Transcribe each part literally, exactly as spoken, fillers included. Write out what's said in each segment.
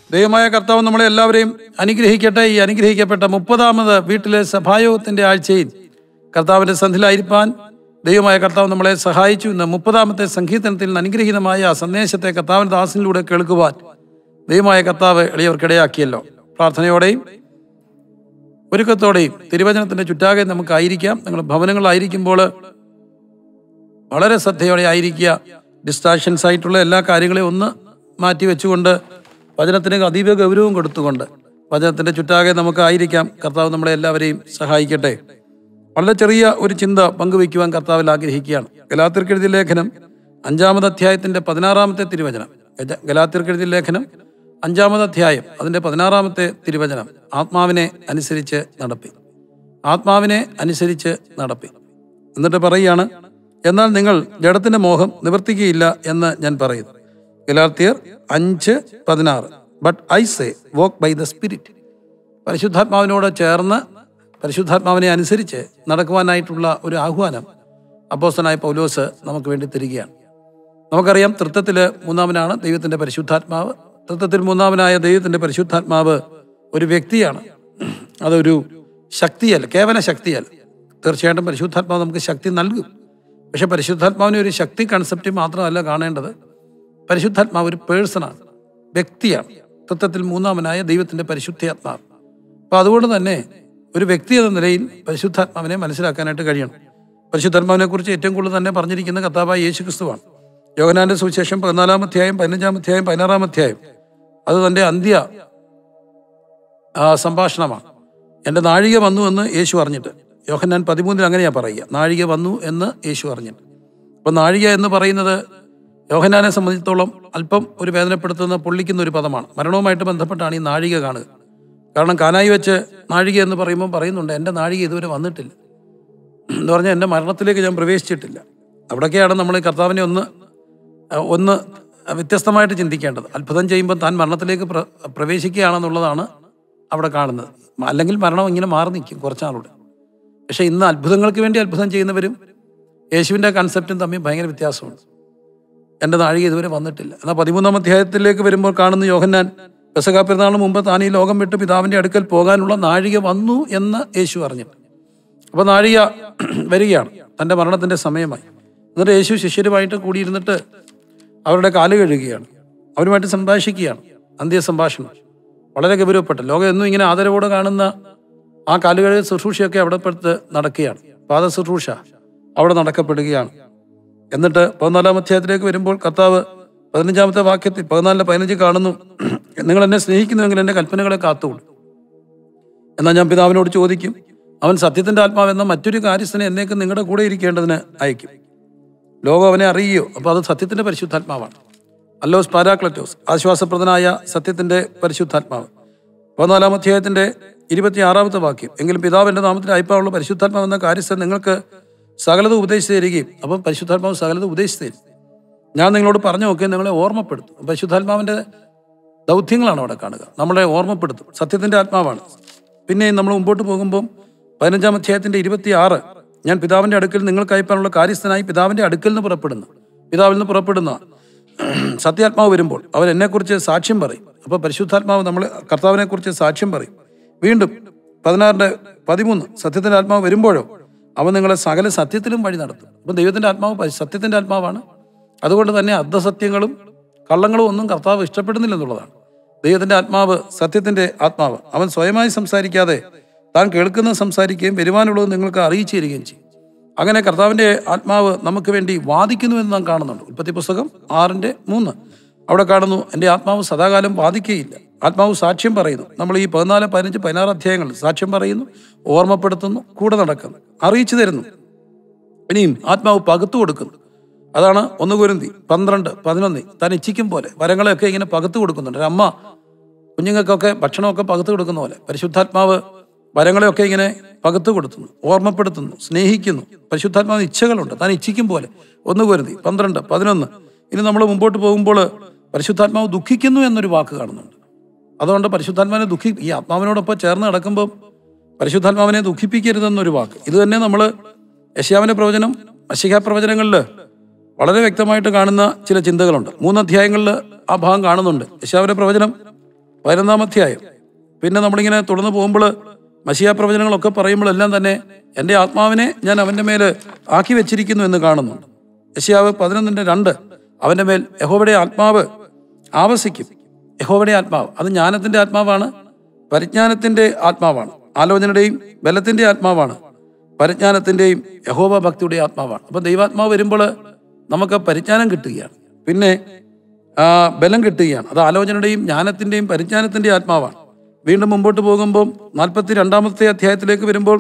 ദൈവമായ കർത്താവ് നമ്മളെ എല്ലാവരെയും അനുഗ്രഹിക്കട്ടെ. ഈ അനുഗ്രഹിക്കപ്പെട്ട മുപ്പതാമത് വീട്ടിലെ സഭായോഗത്തിൻ്റെ ആഴ്ചയിൽ കർത്താവിൻ്റെ സന്ധിയിലായിരിക്കാൻ ദൈവമായ കർത്താവ് നമ്മളെ സഹായിച്ചു. ഇന്ന് മുപ്പതാമത്തെ സങ്കീർത്തനത്തിൽ നിന്ന് അനുഗ്രഹീതമായ ആ സന്ദേശത്തെ കർത്താവിൻ്റെ ദാസനിലൂടെ കേൾക്കുവാൻ ദൈവമായ കർത്താവ് എളിയവർക്കിടയാക്കിയല്ലോ. പ്രാർത്ഥനയോടെയും ഒരുക്കത്തോടെയും തിരുവചനത്തിൻ്റെ ചുറ്റാകെ നമുക്കായിരിക്കാം. നിങ്ങൾ ഭവനങ്ങളായിരിക്കുമ്പോൾ വളരെ ശ്രദ്ധയോടെ ആയിരിക്കുക. ഡിസ്ട്രാക്ഷൻസ് ആയിട്ടുള്ള എല്ലാ കാര്യങ്ങളെയും ഒന്ന് മാറ്റി വെച്ചുകൊണ്ട് വചനത്തിന് അതീവ ഗൗരവം കൊടുത്തുകൊണ്ട് വചനത്തിൻ്റെ ചുറ്റാകെ നമുക്കായിരിക്കാം. കർത്താവ് നമ്മളെ എല്ലാവരെയും സഹായിക്കട്ടെ. വളരെ ചെറിയ ഒരു ചിന്ത പങ്കുവയ്ക്കുവാൻ കർത്താവിൽ ആഗ്രഹിക്കുകയാണ്. ഗലാത്യർക്കെഴുതിയ ലേഖനം അഞ്ചാമത് അധ്യായത്തിൻ്റെ പതിനാറാമത്തെ തിരുവചനം. ഗലാത്യർക്കെഴുതിയ ലേഖനം അഞ്ചാമത് അധ്യായം അതിൻ്റെ പതിനാറാമത്തെ തിരുവചനം. ആത്മാവിനെ അനുസരിച്ച് നടപ്പി, ആത്മാവിനെ അനുസരിച്ച് നടപ്പി. എന്നിട്ട് പറയുകയാണ്, എന്നാൽ നിങ്ങൾ ജഡത്തിൻ്റെ മോഹം നിവർത്തിക്കുകയില്ല എന്ന് ഞാൻ പറയുന്നു. ഗലാത്യർ അഞ്ച് പതിനാറ്. But I say walk by the spirit. പരിശുദ്ധാത്മാവിനോട് ചേർന്ന് പരിശുദ്ധാത്മാവിനെ അനുസരിച്ച് നടക്കുവാനായിട്ടുള്ള ഒരു ആഹ്വാനം അപ്പോസ്തലനായ പൗലോസ് നമുക്ക് വേണ്ടി തരികയാണ്. നമുക്കറിയാം, തൃത്വത്തിൽ മൂന്നാമനാണ് ദൈവത്തിൻ്റെ പരിശുദ്ധാത്മാവ്. തൃത്വത്തിൽ മൂന്നാമനായ ദൈവത്തിൻ്റെ പരിശുദ്ധാത്മാവ് ഒരു വ്യക്തിയാണ്, അതൊരു ശക്തിയല്ല, കേവല ശക്തിയല്ല. തീർച്ചയായിട്ടും പരിശുദ്ധാത്മാവ് നമുക്ക് ശക്തി നൽകും. പക്ഷെ പരിശുദ്ധാത്മാവിനെ ഒരു ശക്തി കൺസെപ്റ്റ് മാത്രമല്ല കാണേണ്ടത്. പരിശുദ്ധാത്മാവ് ഒരു പേഴ്സണാണ്, വ്യക്തിയാണ്. തൃത്വത്തിൽ മൂന്നാമനായ ദൈവത്തിൻ്റെ പരിശുദ്ധാത്മാവ്. അപ്പോൾ അതുകൊണ്ട് തന്നെ ഒരു വ്യക്തി എന്ന നിലയിൽ പരിശുദ്ധാത്മാവിനെ മനസ്സിലാക്കാനായിട്ട് കഴിയണം. പരിശുദ്ധാത്മാവിനെ കുറിച്ച് ഏറ്റവും കൂടുതൽ തന്നെ പറഞ്ഞിരിക്കുന്ന കർത്താവായ യേശു ക്രിസ്തുവാണ്. യോഹന്നാന്റെ സുവിശേഷം പതിനാലാം അധ്യായം പതിനഞ്ചാം അധ്യായം പതിനാറാം അധ്യായം അത് തൻ്റെ അന്ത്യ സംഭാഷണമാണ്. എൻ്റെ നാഴിക വന്നു എന്ന് യേശു അറിഞ്ഞിട്ട്. യോഹന്നാൻ പതിമൂന്നിൽ അങ്ങനെയാണ് പറയുക, നാഴിക വന്നു എന്ന് യേശു അറിഞ്ഞിട്ട്. അപ്പം നാഴിക എന്ന് പറയുന്നത് യോഹന്നാനെ സംബന്ധിച്ചിടത്തോളം അല്പം ഒരു വേദനപ്പെടുത്തുന്ന പൊള്ളിക്കുന്ന ഒരു പദമാണ്. മരണവുമായിട്ട് ബന്ധപ്പെട്ടാണ് ഈ നാഴിക കാണുക. കാരണം കാനായി വെച്ച് നാഴിക എന്ന് പറയുമ്പോൾ പറയുന്നുണ്ട്, എൻ്റെ നാഴിക ഇതുവരെ വന്നിട്ടില്ല എന്ന് പറഞ്ഞാൽ എൻ്റെ മരണത്തിലേക്ക് ഞാൻ പ്രവേശിച്ചിട്ടില്ല. അവിടൊക്കെയാണ് നമ്മൾ കർത്താവിനെ ഒന്ന് ഒന്ന് വ്യത്യസ്തമായിട്ട് ചിന്തിക്കേണ്ടത്. അത്ഭുതം ചെയ്യുമ്പോൾ താൻ മരണത്തിലേക്ക് പ്ര പ്രവേശിക്കുകയാണെന്നുള്ളതാണ് അവിടെ കാണുന്നത്. അല്ലെങ്കിൽ മരണം ഇങ്ങനെ മാറി നിൽക്കും കുറച്ചാളുടെ. പക്ഷേ ഇന്ന് അത്ഭുതങ്ങൾക്ക് വേണ്ടി അത്ഭുതം ചെയ്യുന്നവരും യേശുവിൻ്റെ കൺസെപ്റ്റും തമ്മിൽ ഭയങ്കര വ്യത്യാസമുണ്ട്. എൻ്റെ നാഴിക ഇതുവരെ വന്നിട്ടില്ല. എന്നാൽ പതിമൂന്നാം അധ്യായത്തിലേക്ക് വരുമ്പോൾ കാണുന്ന യോഹന്നാൻ പെസഹ പെരുന്നാളിന് മുമ്പ് താൻ ഈ ലോകം വിട്ട് പിതാവിൻ്റെ അടുക്കൽ പോകാനുള്ള നാഴിക വന്നു എന്ന് യേശു അറിഞ്ഞിട്ട്. അപ്പോൾ നാഴിക വരികയാണ്, തൻ്റെ മരണത്തിൻ്റെ സമയമായി. എന്നിട്ട് യേശു ശിഷ്യരുമായിട്ട് കൂടിയിരുന്നിട്ട് അവരുടെ കാല് കഴുകുകയാണ്, അവരുമായിട്ട് സംഭാഷിക്കുകയാണ്. അന്ത്യ സംഭാഷണം വളരെ ഗൗരവപ്പെട്ട, ലോകം എന്നും ഇങ്ങനെ ആദരവോടെ കാണുന്ന ആ കാലുകഴുകൽ ശുശ്രൂഷയൊക്കെ അവിടെ പെടുത്ത് നടക്കുകയാണ്. പാദ ശുശ്രൂഷ അവിടെ നടക്കപ്പെടുകയാണ്. എന്നിട്ട് പതിനാലാം അധ്യായത്തിലേക്ക് വരുമ്പോൾ കർത്താവ് പതിനഞ്ചാമത്തെ വാക്യത്തിൽ പതിനാലിലെ പതിനഞ്ച് കാണുന്നു, നിങ്ങൾ എന്നെ സ്നേഹിക്കുന്നുവെങ്കിൽ എൻ്റെ കൽപ്പനകളെ കാത്തുകൊള്ളു. എന്നാൽ ഞാൻ പിതാവിനോട് ചോദിക്കും, അവൻ സത്യത്തിൻ്റെ ആത്മാവെന്ന മറ്റൊരു കാര്യസ്ഥനെ എന്നേക്കും നിങ്ങളുടെ കൂടെ ഇരിക്കേണ്ടതിന് അയക്കും. ലോകം അവനെ അറിയുകയോ? അപ്പോൾ അത് സത്യത്തിൻ്റെ പരിശുദ്ധാത്മാവാണ്. അല്ലോസ് പാരാക്ലറ്റോസ്, ആശ്വാസപ്രദനായ സത്യത്തിൻ്റെ പരിശുദ്ധാത്മാവ്. പതിനാലാം അധ്യായത്തിൻ്റെ ഇരുപത്തി ആറാമത്തെ വാക്യം, എങ്കിലും പിതാവിൻ്റെ നാമത്തിൽ അയപ്പാനുള്ള പരിശുദ്ധാത്മാവ് എന്ന കാര്യസ്ഥൻ നിങ്ങൾക്ക് സകലത ഉപദേശിച്ചു തരികയും. അപ്പം പരിശുദ്ധാത്മാവ് സകലത ഉപദേശിച്ചു തരും. ഞാൻ നിങ്ങളോട് പറഞ്ഞു നോക്കി നിങ്ങളെ ഓർമ്മപ്പെടുത്തും. പരിശുദ്ധാത്മാവിൻ്റെ ദൗത്യങ്ങളാണ് അവിടെ കാണുക, നമ്മളെ ഓർമ്മപ്പെടുത്തും. സത്യത്തിൻ്റെ ആത്മാവാണ്. പിന്നെ നമ്മൾ മുമ്പോട്ട് പോകുമ്പം പതിനഞ്ചാം അധ്യായത്തിൻ്റെ ഇരുപത്തി ആറ്, ഞാൻ പിതാവിൻ്റെ അടുക്കൽ നിങ്ങൾക്ക് അയപ്പാനുള്ള കാര്യസ്ഥനായി പിതാവിൻ്റെ അടുക്കൽ നിന്ന് പുറപ്പെടുന്നു. പിതാവിൽ നിന്ന് പുറപ്പെടുന്ന സത്യാത്മാവ് വരുമ്പോൾ അവൻ എന്നെക്കുറിച്ച് സാക്ഷ്യം പറയും. അപ്പോൾ പരിശുദ്ധാത്മാവ് നമ്മൾ കർത്താവിനെ കുറിച്ച് സാക്ഷ്യം പറയും. വീണ്ടും പതിനാറിൻ്റെ പതിമൂന്ന്, സത്യത്തിൻ്റെ ആത്മാവ് വരുമ്പോഴോ അവൻ നിങ്ങളെ സകല സത്യത്തിലും വഴി നടത്തും. അപ്പം ദൈവത്തിൻ്റെ ആത്മാവ് സത്യത്തിൻ്റെ ആത്മാവാണ്. അതുകൊണ്ട് തന്നെ അർദ്ധസത്യങ്ങളും കള്ളങ്ങളും ഒന്നും കർത്താവ് ഇഷ്ടപ്പെടുന്നില്ലെന്നുള്ളതാണ്. ദൈവത്തിൻ്റെ ആത്മാവ് സത്യത്തിൻ്റെ ആത്മാവ്. അവൻ സ്വയമായി സംസാരിക്കാതെ താൻ കേൾക്കുന്നത് സംസാരിക്കുകയും വരുവാനുള്ളത് നിങ്ങൾക്ക് അറിയിച്ചു തരികയും ചെയ്യും. അങ്ങനെ കർത്താവിൻ്റെ ആത്മാവ് നമുക്ക് വേണ്ടി വാദിക്കുന്നുവെന്ന് നാം കാണുന്നുണ്ട്. ഉൽപ്പത്തി പുസ്തകം ആറിൻ്റെ മൂന്ന് അവിടെ കാണുന്നു, എൻ്റെ ആത്മാവ് സദാകാലം വാദിക്കുകയില്ല. ആത്മാവ് സാക്ഷ്യം പറയുന്നു. നമ്മൾ ഈ പതിനാല് പതിനഞ്ച് പതിനാറ് അധ്യായങ്ങളിൽ സാക്ഷ്യം പറയുന്നു, ഓർമ്മപ്പെടുത്തുന്നു, കൂടെ നടക്കുന്നു, അറിയിച്ചു തരുന്നു. ഇനിയും ആത്മാവ് പകുത്തു കൊടുക്കുന്നു. അതാണ് ഒന്ന് കൊരിന്തി പന്ത്രണ്ട് പതിനൊന്ന്. താൻ ഇച്ഛിക്കും പോലെ വരങ്ങളെയൊക്കെ ഇങ്ങനെ പകുത്തു കൊടുക്കുന്നുണ്ട്. ഒരു അമ്മ കുഞ്ഞുങ്ങൾക്കൊക്കെ ഭക്ഷണമൊക്കെ പകുത്തു കൊടുക്കുന്ന പോലെ പരിശുദ്ധാത്മാവ് വരങ്ങളെയൊക്കെ ഇങ്ങനെ പകുത്തു കൊടുത്തുന്നു, ഓർമ്മപ്പെടുത്തുന്നു, സ്നേഹിക്കുന്നു. പരിശുദ്ധാത്മാവിന് ഇച്ഛകളുണ്ട്, താൻ ഇച്ഛിക്കും പോലെ. ഒന്ന് കൊരിന്തി പന്ത്രണ്ട് പതിനൊന്ന്. ഇനി നമ്മൾ മുമ്പോട്ട് പോകുമ്പോൾ പരിശുദ്ധാത്മാവ് ദുഃഖിക്കുന്നു എന്നൊരു വാക്ക് കാണുന്നുണ്ട്. അതുകൊണ്ട് പരിശുദ്ധാത്മാവിനെ ദുഃഖി ഈ ആത്മാവിനോടൊപ്പം ചേർന്ന് നടക്കുമ്പോൾ പരിശുദ്ധാത്മാവിനെ ദുഃഖിപ്പിക്കരുതെന്നൊരു വാക്ക്. ഇത് തന്നെ നമ്മൾ യെശയ്യാവിന്റെ പ്രവചനം, മശിഹാ പ്രവചനങ്ങളിൽ വളരെ വ്യക്തമായിട്ട് കാണുന്ന ചില ചിന്തകളുണ്ട്. മൂന്ന് അധ്യായങ്ങളിൽ ആ ഭാഗം കാണുന്നുണ്ട്. യെശയ്യാവിന്റെ പ്രവചനം പതിനൊന്നാം അധ്യായം. പിന്നെ നമ്മളിങ്ങനെ തുടർന്ന് പോകുമ്പോൾ മശിഹാ പ്രവചനങ്ങളൊക്കെ പറയുമ്പോഴെല്ലാം തന്നെ എൻ്റെ ആത്മാവിനെ ഞാൻ അവൻ്റെ മേൽ ആക്കി വെച്ചിരിക്കുന്നു എന്ന് കാണുന്നുണ്ട്. യെശയ്യാവ് പതിനൊന്നിൻ്റെ രണ്ട്, അവൻ്റെ മേൽ യഹോവയുടെ ആത്മാവ് ആവസിക്കും. യഹോവയുടെ ആത്മാവ് അത് ജ്ഞാനത്തിൻ്റെ ആത്മാവാണ്, പരിജ്ഞാനത്തിൻ്റെ ആത്മാവാണ്, ആലോചനയുടെയും ബലത്തിൻ്റെ ആത്മാവാണ്, പരിജ്ഞാനത്തിൻ്റെയും യഹോവ ഭക്തിയുടെ ആത്മാവാണ്. അപ്പം ദൈവാത്മാവ് വരുമ്പോൾ നമുക്ക് പരിജ്ഞാനം കിട്ടുകയാണ്, പിന്നെ ബലം കിട്ടുകയാണ്. അത് ആലോചനയുടെയും ജ്ഞാനത്തിൻ്റെയും പരിജ്ഞാനത്തിൻ്റെ ആത്മാവാണ്. വീണ്ടും മുമ്പോട്ട് പോകുമ്പോൾ നാൽപ്പത്തി രണ്ടാമത്തെ അധ്യായത്തിലേക്ക് വരുമ്പോൾ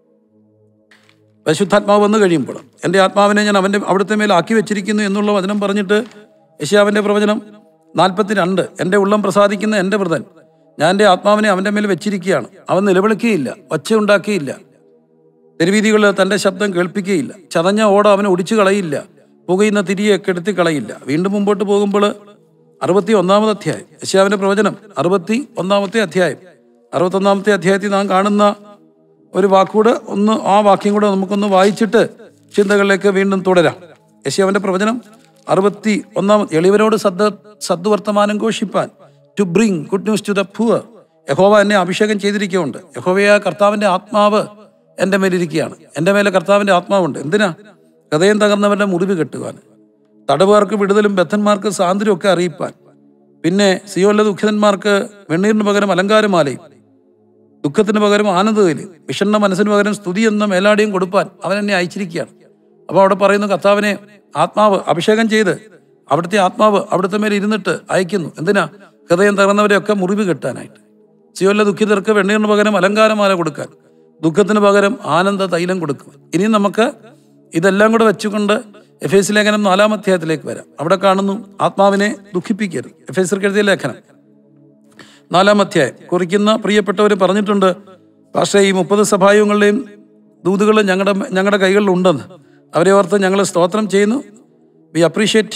പരിശുദ്ധാത്മാവ് വന്നു കഴിയുമ്പോൾ എൻ്റെ ആത്മാവിനെ ഞാൻ അവൻ്റെ അവിടുത്തെ മേൽ ആക്കി വെച്ചിരിക്കുന്നു എന്നുള്ള വചനം പറഞ്ഞിട്ട് യെശയ്യാവിൻ്റെ പ്രവചനം നാൽപ്പത്തി രണ്ട്, എൻ്റെ ഉള്ളം പ്രസാദിക്കുന്ന എൻ്റെ വൃതൻ, ഞാൻ എൻ്റെ ആത്മാവിനെ അവൻ്റെ മേൽ വെച്ചിരിക്കുകയാണ്. അവൻ നിലവിളിക്കുകയില്ല, ഒച്ച ഉണ്ടാക്കിയില്ല, തെരുവീതികളിൽ തൻ്റെ ശബ്ദം കേൾപ്പിക്കുകയില്ല, ചതഞ്ഞ ഓട അവനെ ഒടിച്ചു കളയില്ല, പുകയുന്ന തിരിയെ കെടുത്തി കളയില്ല. വീണ്ടും മുമ്പോട്ട് പോകുമ്പോൾ അറുപത്തി ഒന്നാമത് അധ്യായം, യെശയ്യാവിൻ്റെ പ്രവചനം അറുപത്തി ഒന്നാമത്തെ അധ്യായം. അറുപത്തൊന്നാമത്തെ അധ്യായത്തിൽ നാം കാണുന്ന ഒരു വാക്കുകൂടെ ഒന്ന്, ആ വാക്യം കൂടെ നമുക്കൊന്ന് വായിച്ചിട്ട് ചിന്തകളിലേക്ക് വീണ്ടും തുടരാം. യെശയ്യാവിൻ്റെ പ്രവചനം അറുപത്തി ഒന്നാമത്, എളിവരോട് സദ് സദ്വർത്തമാനം ഘോഷിപ്പാൻ, to bring good news to the poor. യഹോവ എന്നെ അഭിഷേകം ചെയ്തിരിക്കുന്നുണ്ട്. യഹോവയായ കർത്താവിൻ്റെ ആത്മാവ് എൻ്റെ മേലിരിക്കുകയാണ്. എൻ്റെ മേലെ കർത്താവിൻ്റെ ആത്മാവുണ്ട്. എന്തിനാ? ഹൃദയം തകർന്നവരുടെ മുറിവ് കെട്ടുവാൻ, തടവുകാർക്ക് വിടുതലും ബദ്ധന്മാർക്ക് സ്വാതന്ത്ര്യം ഒക്കെ അറിയിപ്പാൻ, പിന്നെ സിയോനിലെ ദുഃഖിതന്മാർക്ക് വെണ്ണീറിന് പകരം അലങ്കാരമാലയും ദുഃഖത്തിന് പകരം ആനന്ദതയിലും വിഷണ്ണ മനസ്സിന് പകരം സ്തുതി എന്ന മേലാടിയും കൊടുപ്പാൻ അവൻ എന്നെ അയച്ചിരിക്കുകയാണ്. അപ്പോൾ അവിടെ പറയുന്നു, കർത്താവിനെ ആത്മാവ് അഭിഷേകം ചെയ്ത് അവിടുത്തെ ആത്മാവ് അവിടുത്തെ മേലെ ഇരുന്നിട്ട് അയക്കുന്നു. എന്തിനാ? ഹൃദയം തകർന്നവരെയൊക്കെ മുറിവ് കെട്ടാനായിട്ട്. സിയോനിലെ ദുഃഖിതർക്ക് വെണ്ണീറിന് പകരം അലങ്കാരമാല കൊടുക്കാൻ, ദുഃഖത്തിന് പകരം ആനന്ദ തൈലം കൊടുക്കുക. ഇനി നമുക്ക് ഇതെല്ലാം കൂടെ വെച്ചുകൊണ്ട് എഫ് എസ് ലേഖനം നാലാം അധ്യായത്തിലേക്ക് വരാം. അവിടെ കാണുന്നു, ആത്മാവിനെ ദുഃഖിപ്പിക്കരുത്. എഫ് എസ് എഴുതിയ ലേഖനം നാലാം അധ്യായം കുറിക്കുന്ന പ്രിയപ്പെട്ടവർ പറഞ്ഞിട്ടുണ്ട്, പക്ഷേ ഈ മുപ്പത് സഭായുങ്ങളുടെയും ദൂതുകൾ ഞങ്ങളുടെ ഞങ്ങളുടെ കൈകളിലുണ്ടെന്ന്. അവരെ ഓർത്ത് ഞങ്ങൾ സ്തോത്രം ചെയ്യുന്നു. We appreciate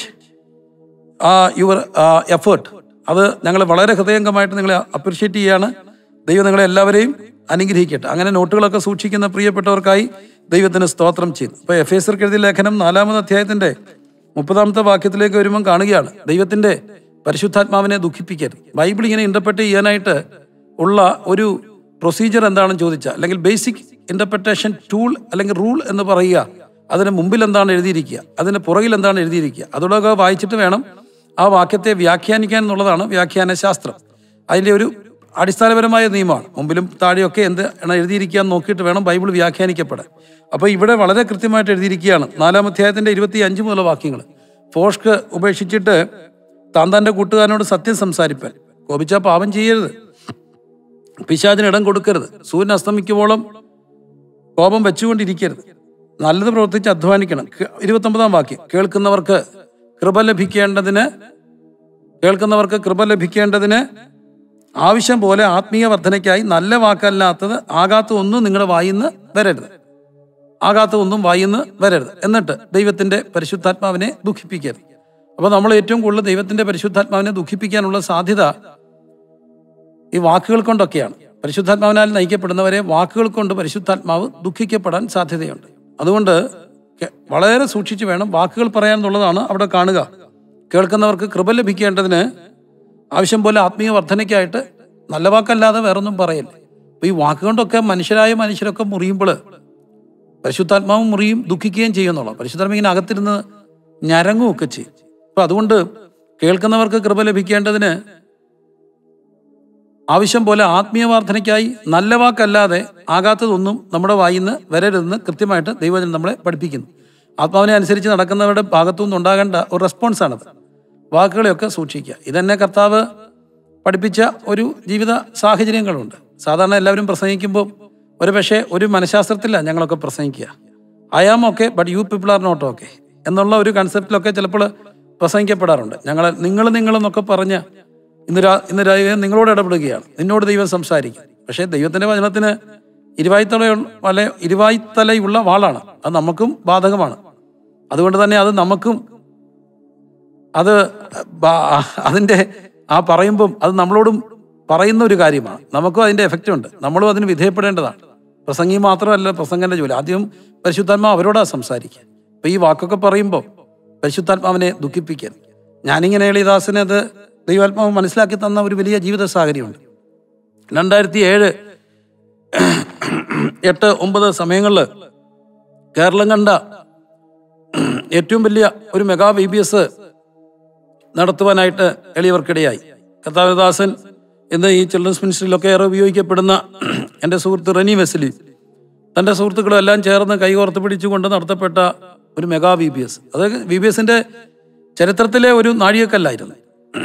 your effort. അത് ഞങ്ങൾ വളരെ ഹൃദയംഗമായിട്ട് നിങ്ങളെ അപ്രീഷിയേറ്റ് ചെയ്യുകയാണ്. ദൈവം നിങ്ങളെ എല്ലാവരെയും അനുഗ്രഹിക്കട്ടെ. അങ്ങനെ നോട്ടുകളൊക്കെ സൂക്ഷിക്കുന്ന പ്രിയപ്പെട്ടവർക്കായി ദൈവത്തിന് സ്തോത്രം ചെയ്യുന്നു. അപ്പോൾ എഫ് എസ് എഴുതിയ ലേഖനം നാലാമത് അധ്യായത്തിന്റെ മുപ്പതാമത്തെ വാക്യത്തിലേക്ക് വരുമ്പം കാണുകയാണ്, ദൈവത്തിന്റെ പരിശുദ്ധാത്മാവിനെ ദുഃഖിപ്പിക്കരുത്. ബൈബിൾ ഇങ്ങനെ ഇന്റർപ്രറ്റ് ചെയ്യാനായിട്ട് ഉള്ള ഒരു പ്രൊസീജിയർ എന്താണെന്ന് ചോദിച്ചാൽ, അല്ലെങ്കിൽ ബേസിക് ഇന്റർപ്രിട്ടേഷൻ ടൂൾ അല്ലെങ്കിൽ റൂൾ എന്ന് പറയുക, അതിന് മുമ്പിൽ എന്താണ് എഴുതിയിരിക്കുക, അതിന് പുറകിൽ എന്താണ് എഴുതിയിരിക്കുക, അതോടൊക്കെ വായിച്ചിട്ട് വേണം ആ വാക്യത്തെ വ്യാഖ്യാനിക്കാൻ എന്നുള്ളതാണ് വ്യാഖ്യാന ശാസ്ത്രം. അതിൻ്റെ ഒരു അടിസ്ഥാനപരമായ നിയമമാണ്. മുമ്പിലും താഴെയൊക്കെ എന്ത് എഴുതിയിരിക്കുക എന്ന് നോക്കിയിട്ട് വേണം ബൈബിൾ വ്യാഖ്യാനിക്കപ്പെടാൻ. അപ്പോൾ ഇവിടെ വളരെ കൃത്യമായിട്ട് എഴുതിയിരിക്കുകയാണ്. നാലാം അധ്യായത്തിന്റെ ഇരുപത്തി അഞ്ച് മുതലുള്ള വാക്യങ്ങൾ, ഫോഷ്ക്ക് ഉപേക്ഷിച്ചിട്ട് താൻ തൻ്റെ കൂട്ടുകാരനോട് സത്യം സംസാരിപ്പാൻ, കോപിച്ചാൽ പാപം ചെയ്യരുത്, പിശാചിന് ഇടം കൊടുക്കരുത്, സൂര്യൻ അസ്തമിക്കുമ്പോളം കോപം വെച്ചുകൊണ്ടിരിക്കരുത്, നല്ലത് പ്രവർത്തിച്ച് അധ്വാനിക്കണം. ഇരുപത്തൊമ്പതാം വാക്യം, കേൾക്കുന്നവർക്ക് കൃപ ലഭിക്കേണ്ടതിന് കേൾക്കുന്നവർക്ക് കൃപ ലഭിക്കേണ്ടതിന് ആവശ്യം പോലെ ആത്മീയ വർധനയ്ക്കായി നല്ല വാക്കല്ലാത്തത് ആകാത്ത ഒന്നും നിങ്ങളുടെ വായിന്ന് വരരുത് ആകാത്ത ഒന്നും വായിന്ന് വരരുത് എന്നിട്ട് ദൈവത്തിന്റെ പരിശുദ്ധാത്മാവിനെ ദുഃഖിപ്പിക്കരുത്. അപ്പൊ നമ്മൾ ഏറ്റവും കൂടുതൽ ദൈവത്തിന്റെ പരിശുദ്ധാത്മാവിനെ ദുഃഖിപ്പിക്കാനുള്ള സാധ്യത ഈ വാക്കുകൾ കൊണ്ടൊക്കെയാണ്. പരിശുദ്ധാത്മാവിനാൽ നയിക്കപ്പെടുന്നവരെ വാക്കുകൾ കൊണ്ട് പരിശുദ്ധാത്മാവ് ദുഃഖിക്കപ്പെടാൻ സാധ്യതയുണ്ട്. അതുകൊണ്ട് വളരെ സൂക്ഷിച്ചു വേണം വാക്കുകൾ പറയാമെന്നുള്ളതാണ് അവിടെ കാണുക. കേൾക്കുന്നവർക്ക് കൃപ ലഭിക്കേണ്ടതിന് ആവശ്യം പോലെ ആത്മീയ വർധനയ്ക്കായിട്ട് നല്ല വാക്കല്ലാതെ വേറൊന്നും പറയല്ലേ. അപ്പൊ ഈ വാക്കുകൊണ്ടൊക്കെ മനുഷ്യരായ മനുഷ്യരൊക്കെ മുറിയുമ്പോൾ പരിശുദ്ധാത്മാവും മുറിയും, ദുഃഖിക്കുകയും ചെയ്യുന്നുള്ള. പരിശുദ്ധാത്മ ഇങ്ങനെ അകത്തിരുന്ന് ഞരങ്ങുമൊക്കെ ചെയ്യും. അപ്പൊ അതുകൊണ്ട് കേൾക്കുന്നവർക്ക് കൃപ ലഭിക്കേണ്ടതിന് ആവശ്യം പോലെ ആത്മീയ വർധനയ്ക്കായി നല്ല വാക്കല്ലാതെ ആകാത്തതൊന്നും നമ്മുടെ വായിന്ന് വരരുതെന്ന് കൃത്യമായിട്ട് ദൈവജനം നമ്മളെ പഠിപ്പിക്കുന്നു. ആത്മാവിനെ അനുസരിച്ച് നടക്കുന്നവരുടെ ഭാഗത്തുനിന്ന് ഉണ്ടാകേണ്ട ഒരു റെസ്പോൺസാണത്. വാക്കുകളെയൊക്കെ സൂക്ഷിക്കുക. ഇതന്നെ കർത്താവ് പഠിപ്പിച്ച ഒരു ജീവിത സാഹചര്യങ്ങളുണ്ട്. സാധാരണ എല്ലാവരും പ്രസംഗിക്കുമ്പോൾ ഒരു പക്ഷേ ഒരു മനഃശാസ്ത്രത്തിലാണ് ഞങ്ങളൊക്കെ പ്രസംഗിക്കുക. I am okay but you people are not okay എന്നുള്ള ഒരു കൺസെപ്റ്റിലൊക്കെ ചിലപ്പോൾ പ്രസംഗിക്കപ്പെടാറുണ്ട്. ഞങ്ങൾ നിങ്ങൾ നിങ്ങളെന്നൊക്കെ പറഞ്ഞ് ഇന്ന് രാ ഇന്ന് ദൈവം നിങ്ങളോട് ഇടപെടുകയാണ്, നിന്നോട് ദൈവം സംസാരിക്കും. പക്ഷേ ദൈവത്തിന്റെ വചനത്തിന് ഇരുവായ്ത്തല വല ഇരുവായ്ത്തലയുള്ള വാളാണ്. അത് നമുക്കും ബാധകമാണ്. അതുകൊണ്ട് തന്നെ അത് നമുക്കും അത് അതിൻ്റെ ആ പറയുമ്പം അത് നമ്മളോടും പറയുന്ന ഒരു കാര്യമാണ്. നമുക്കും അതിൻ്റെ എഫക്റ്റ് ഉണ്ട്. നമ്മളും അതിന് വിധേയപ്പെടേണ്ടതാണ്. പ്രസംഗി മാത്രമല്ല പ്രസംഗന്റെ ജോലി. ആദ്യം പരിശുദ്ധാത്മാവ് അവരോടാ സംസാരിക്കുക. അപ്പൊ ഈ വാക്കൊക്കെ പറയുമ്പോൾ പരിശുദ്ധാത്മാവിനെ ദുഃഖിപ്പിക്കരുത്. ഞാനിങ്ങനെ എളിദാസനെ അത് ദൈവാത്മാവ് മനസ്സിലാക്കി തന്ന ഒരു വലിയ ജീവിത സാഹചര്യമുണ്ട്. രണ്ടായിരത്തി ഏഴ് എട്ട് ഒമ്പത് സമയങ്ങളിൽ കേരളം കണ്ട ഏറ്റവും വലിയ ഒരു മെഗാ വി ബി എസ് നടത്തുവാനായിട്ട് എളിയവർക്കിടയായി. കർത്താവദാസൻ ഇന്ന് ഈ ചിൽഡ്രൻസ് മിനിസ്ട്രിയിലൊക്കെ ഏറെ ഉപയോഗിക്കപ്പെടുന്ന എൻ്റെ സുഹൃത്ത് റെനി വെസ്ലി തൻ്റെ സുഹൃത്തുക്കളും എല്ലാം ചേർന്ന് കൈകോർത്ത് പിടിച്ചുകൊണ്ട് നടത്തപ്പെട്ട ഒരു മെഗാ വി ബി എസ്. അത് വി ബി എസിൻ്റെ ചരിത്രത്തിലെ ഒരു നാഴികക്കല്ലായിരുന്നു.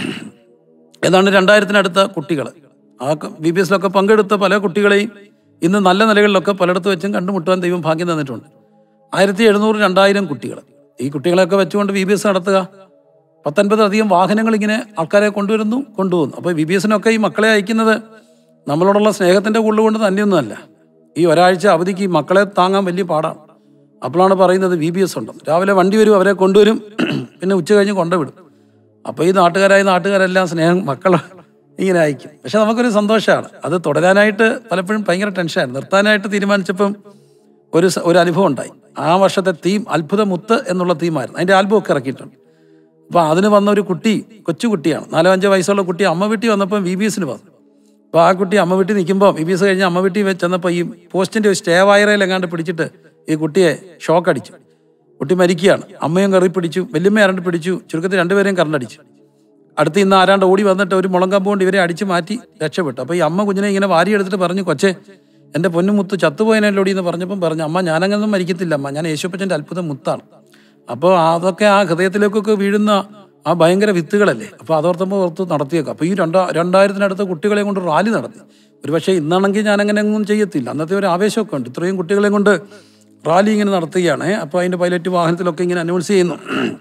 ഏതാണ്ട് രണ്ടായിരത്തിനടുത്ത കുട്ടികൾ ആ വി ബി എസിലൊക്കെ പങ്കെടുത്ത പല കുട്ടികളെയും ഇന്ന് നല്ല നിലകളിലൊക്കെ പലയിടത്ത് വെച്ചും കണ്ടുമുട്ടുവാൻ ദൈവം ഭാഗ്യം തന്നിട്ടുണ്ട്. ആയിരത്തി എഴുന്നൂറ് രണ്ടായിരം കുട്ടികൾ. ഈ കുട്ടികളെയൊക്കെ വെച്ചുകൊണ്ട് വി ബി എസ് നടത്തുക, പത്തൊൻപതിലധികം വാഹനങ്ങൾ ഇങ്ങനെ ആൾക്കാരെ കൊണ്ടുവരുന്നു കൊണ്ടുപോകുന്നു. അപ്പോൾ വി ബി എസിനൊക്കെ ഈ മക്കളെ അയക്കുന്നത് നമ്മളോടുള്ള സ്നേഹത്തിൻ്റെ കൂടുതൽ കൊണ്ട് തന്നെയൊന്നുമല്ല. ഈ ഒരാഴ്ച അവധിക്ക് ഈ മക്കളെ താങ്ങാൻ വലിയ പാടാണ്. അപ്പോഴാണ് പറയുന്നത് വി ബി എസ് ഉണ്ടെന്ന്. രാവിലെ വണ്ടി വരും, അവരെ കൊണ്ടുവരും, പിന്നെ ഉച്ച കഴിഞ്ഞ് കൊണ്ടുവിടും. അപ്പോൾ ഈ നാട്ടുകാരായ നാട്ടുകാരെല്ലാം സ്നേഹം മക്കൾ ഇങ്ങനെ അയക്കും. പക്ഷെ നമുക്കൊരു സന്തോഷമാണ്. അത് തുടരാനായിട്ട് പലപ്പോഴും ഭയങ്കര ടെൻഷനാണ്. നിർത്താനായിട്ട് തീരുമാനിച്ചപ്പം ഒരു ഒരു അനുഭവം ഉണ്ടായി. ആ വർഷത്തെ തീം അത്ഭുത മുത്ത് എന്നുള്ള തീമായിരുന്നു. അതിൻ്റെ ആൽബം ഒക്കെ ഇറക്കിയിട്ടുണ്ട്. അപ്പോൾ അതിന് വന്ന ഒരു കുട്ടി, കൊച്ചു കുട്ടിയാണ്, നാലോ അഞ്ചോ വയസ്സുള്ള കുട്ടി അമ്മ വീട്ടിൽ വന്നപ്പം വി ബി എസിന് വന്നു. അപ്പോൾ ആ കുട്ടി അമ്മ വീട്ടിൽ നിൽക്കുമ്പോൾ വി ബി എസ് കഴിഞ്ഞ് അമ്മ വീട്ടിൽ ചെന്നപ്പോൾ ഈ പോസ്റ്റിൻ്റെ ഒരു സ്റ്റേ വയറയിൽ എങ്ങാണ്ട് പിടിച്ചിട്ട് ഈ കുട്ടിയെ ഷോക്ക് അടിച്ചു. കുട്ടി മരിക്കുകയാണ്. അമ്മയും കറി പിടിച്ചു, വല്യമ്മ ആരാണ്ട് പിടിച്ചു, ചുരുക്കത്തിൽ രണ്ടുപേരെയും കറണ്ടടിച്ചു. അടുത്ത് ഇന്ന് ആരാണ്ട് ഓടി വന്നിട്ട് ഒരു മുളം കമ്പ് കൊണ്ട് ഇവരെ അടിച്ച് മാറ്റി രക്ഷപ്പെട്ടു. അപ്പോൾ ഈ അമ്മ കുഞ്ഞിനെ ഇങ്ങനെ വാരി എടുത്തിട്ട് പറഞ്ഞു, കൊച്ചേ എൻ്റെ പൊന്നുമുത്ത് ചത്തുപോയതിനല്ലോടി എന്ന് പറഞ്ഞപ്പം പറഞ്ഞു, അമ്മ ഞാനങ്ങനൊന്നും മരിക്കത്തില്ല അമ്മ, ഞാൻ യേശുപ്പച്ചൻ്റെ അത്ഭുതം മുത്താണ്. അപ്പോൾ അതൊക്കെ ആ ഹൃദയത്തിലേക്കൊക്കെ വീഴുന്ന ആ ഭയങ്കര വിത്തുകളല്ലേ. അപ്പോൾ അതോർത്തുമ്പോൾ ഓർത്ത് നടത്തിയേക്കാം. അപ്പോൾ ഈ രണ്ടാ രണ്ടായിരത്തിനടുത്ത് കുട്ടികളെ കൊണ്ട് റാലി നടത്തി. ഒരു പക്ഷേ ഇന്നാണെങ്കിൽ ഞാനങ്ങനെ ഒന്നും ചെയ്യത്തില്ല. അന്നത്തെ ഒരു ആവേശമൊക്കെ ഉണ്ട്. ഇത്രയും കുട്ടികളെ കൊണ്ട് റാലി ഇങ്ങനെ നടത്തുകയാണ്. അപ്പോൾ അതിൻ്റെ പൈലറ്റ് വാഹനത്തിലൊക്കെ ഇങ്ങനെ അനൗൺസ് ചെയ്യുന്നു.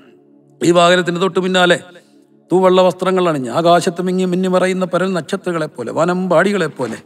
ഈ വാഹനത്തിന് തൊട്ട് പിന്നാലെ തൂവെള്ള വസ്ത്രങ്ങൾ അണിഞ്ഞ് ആകാശത്ത് മിങ്ങി മിന്നി മറയുന്ന പരൽ നക്ഷത്രങ്ങളെ പോലെ, വനമ്പാടികളെ പോലെ,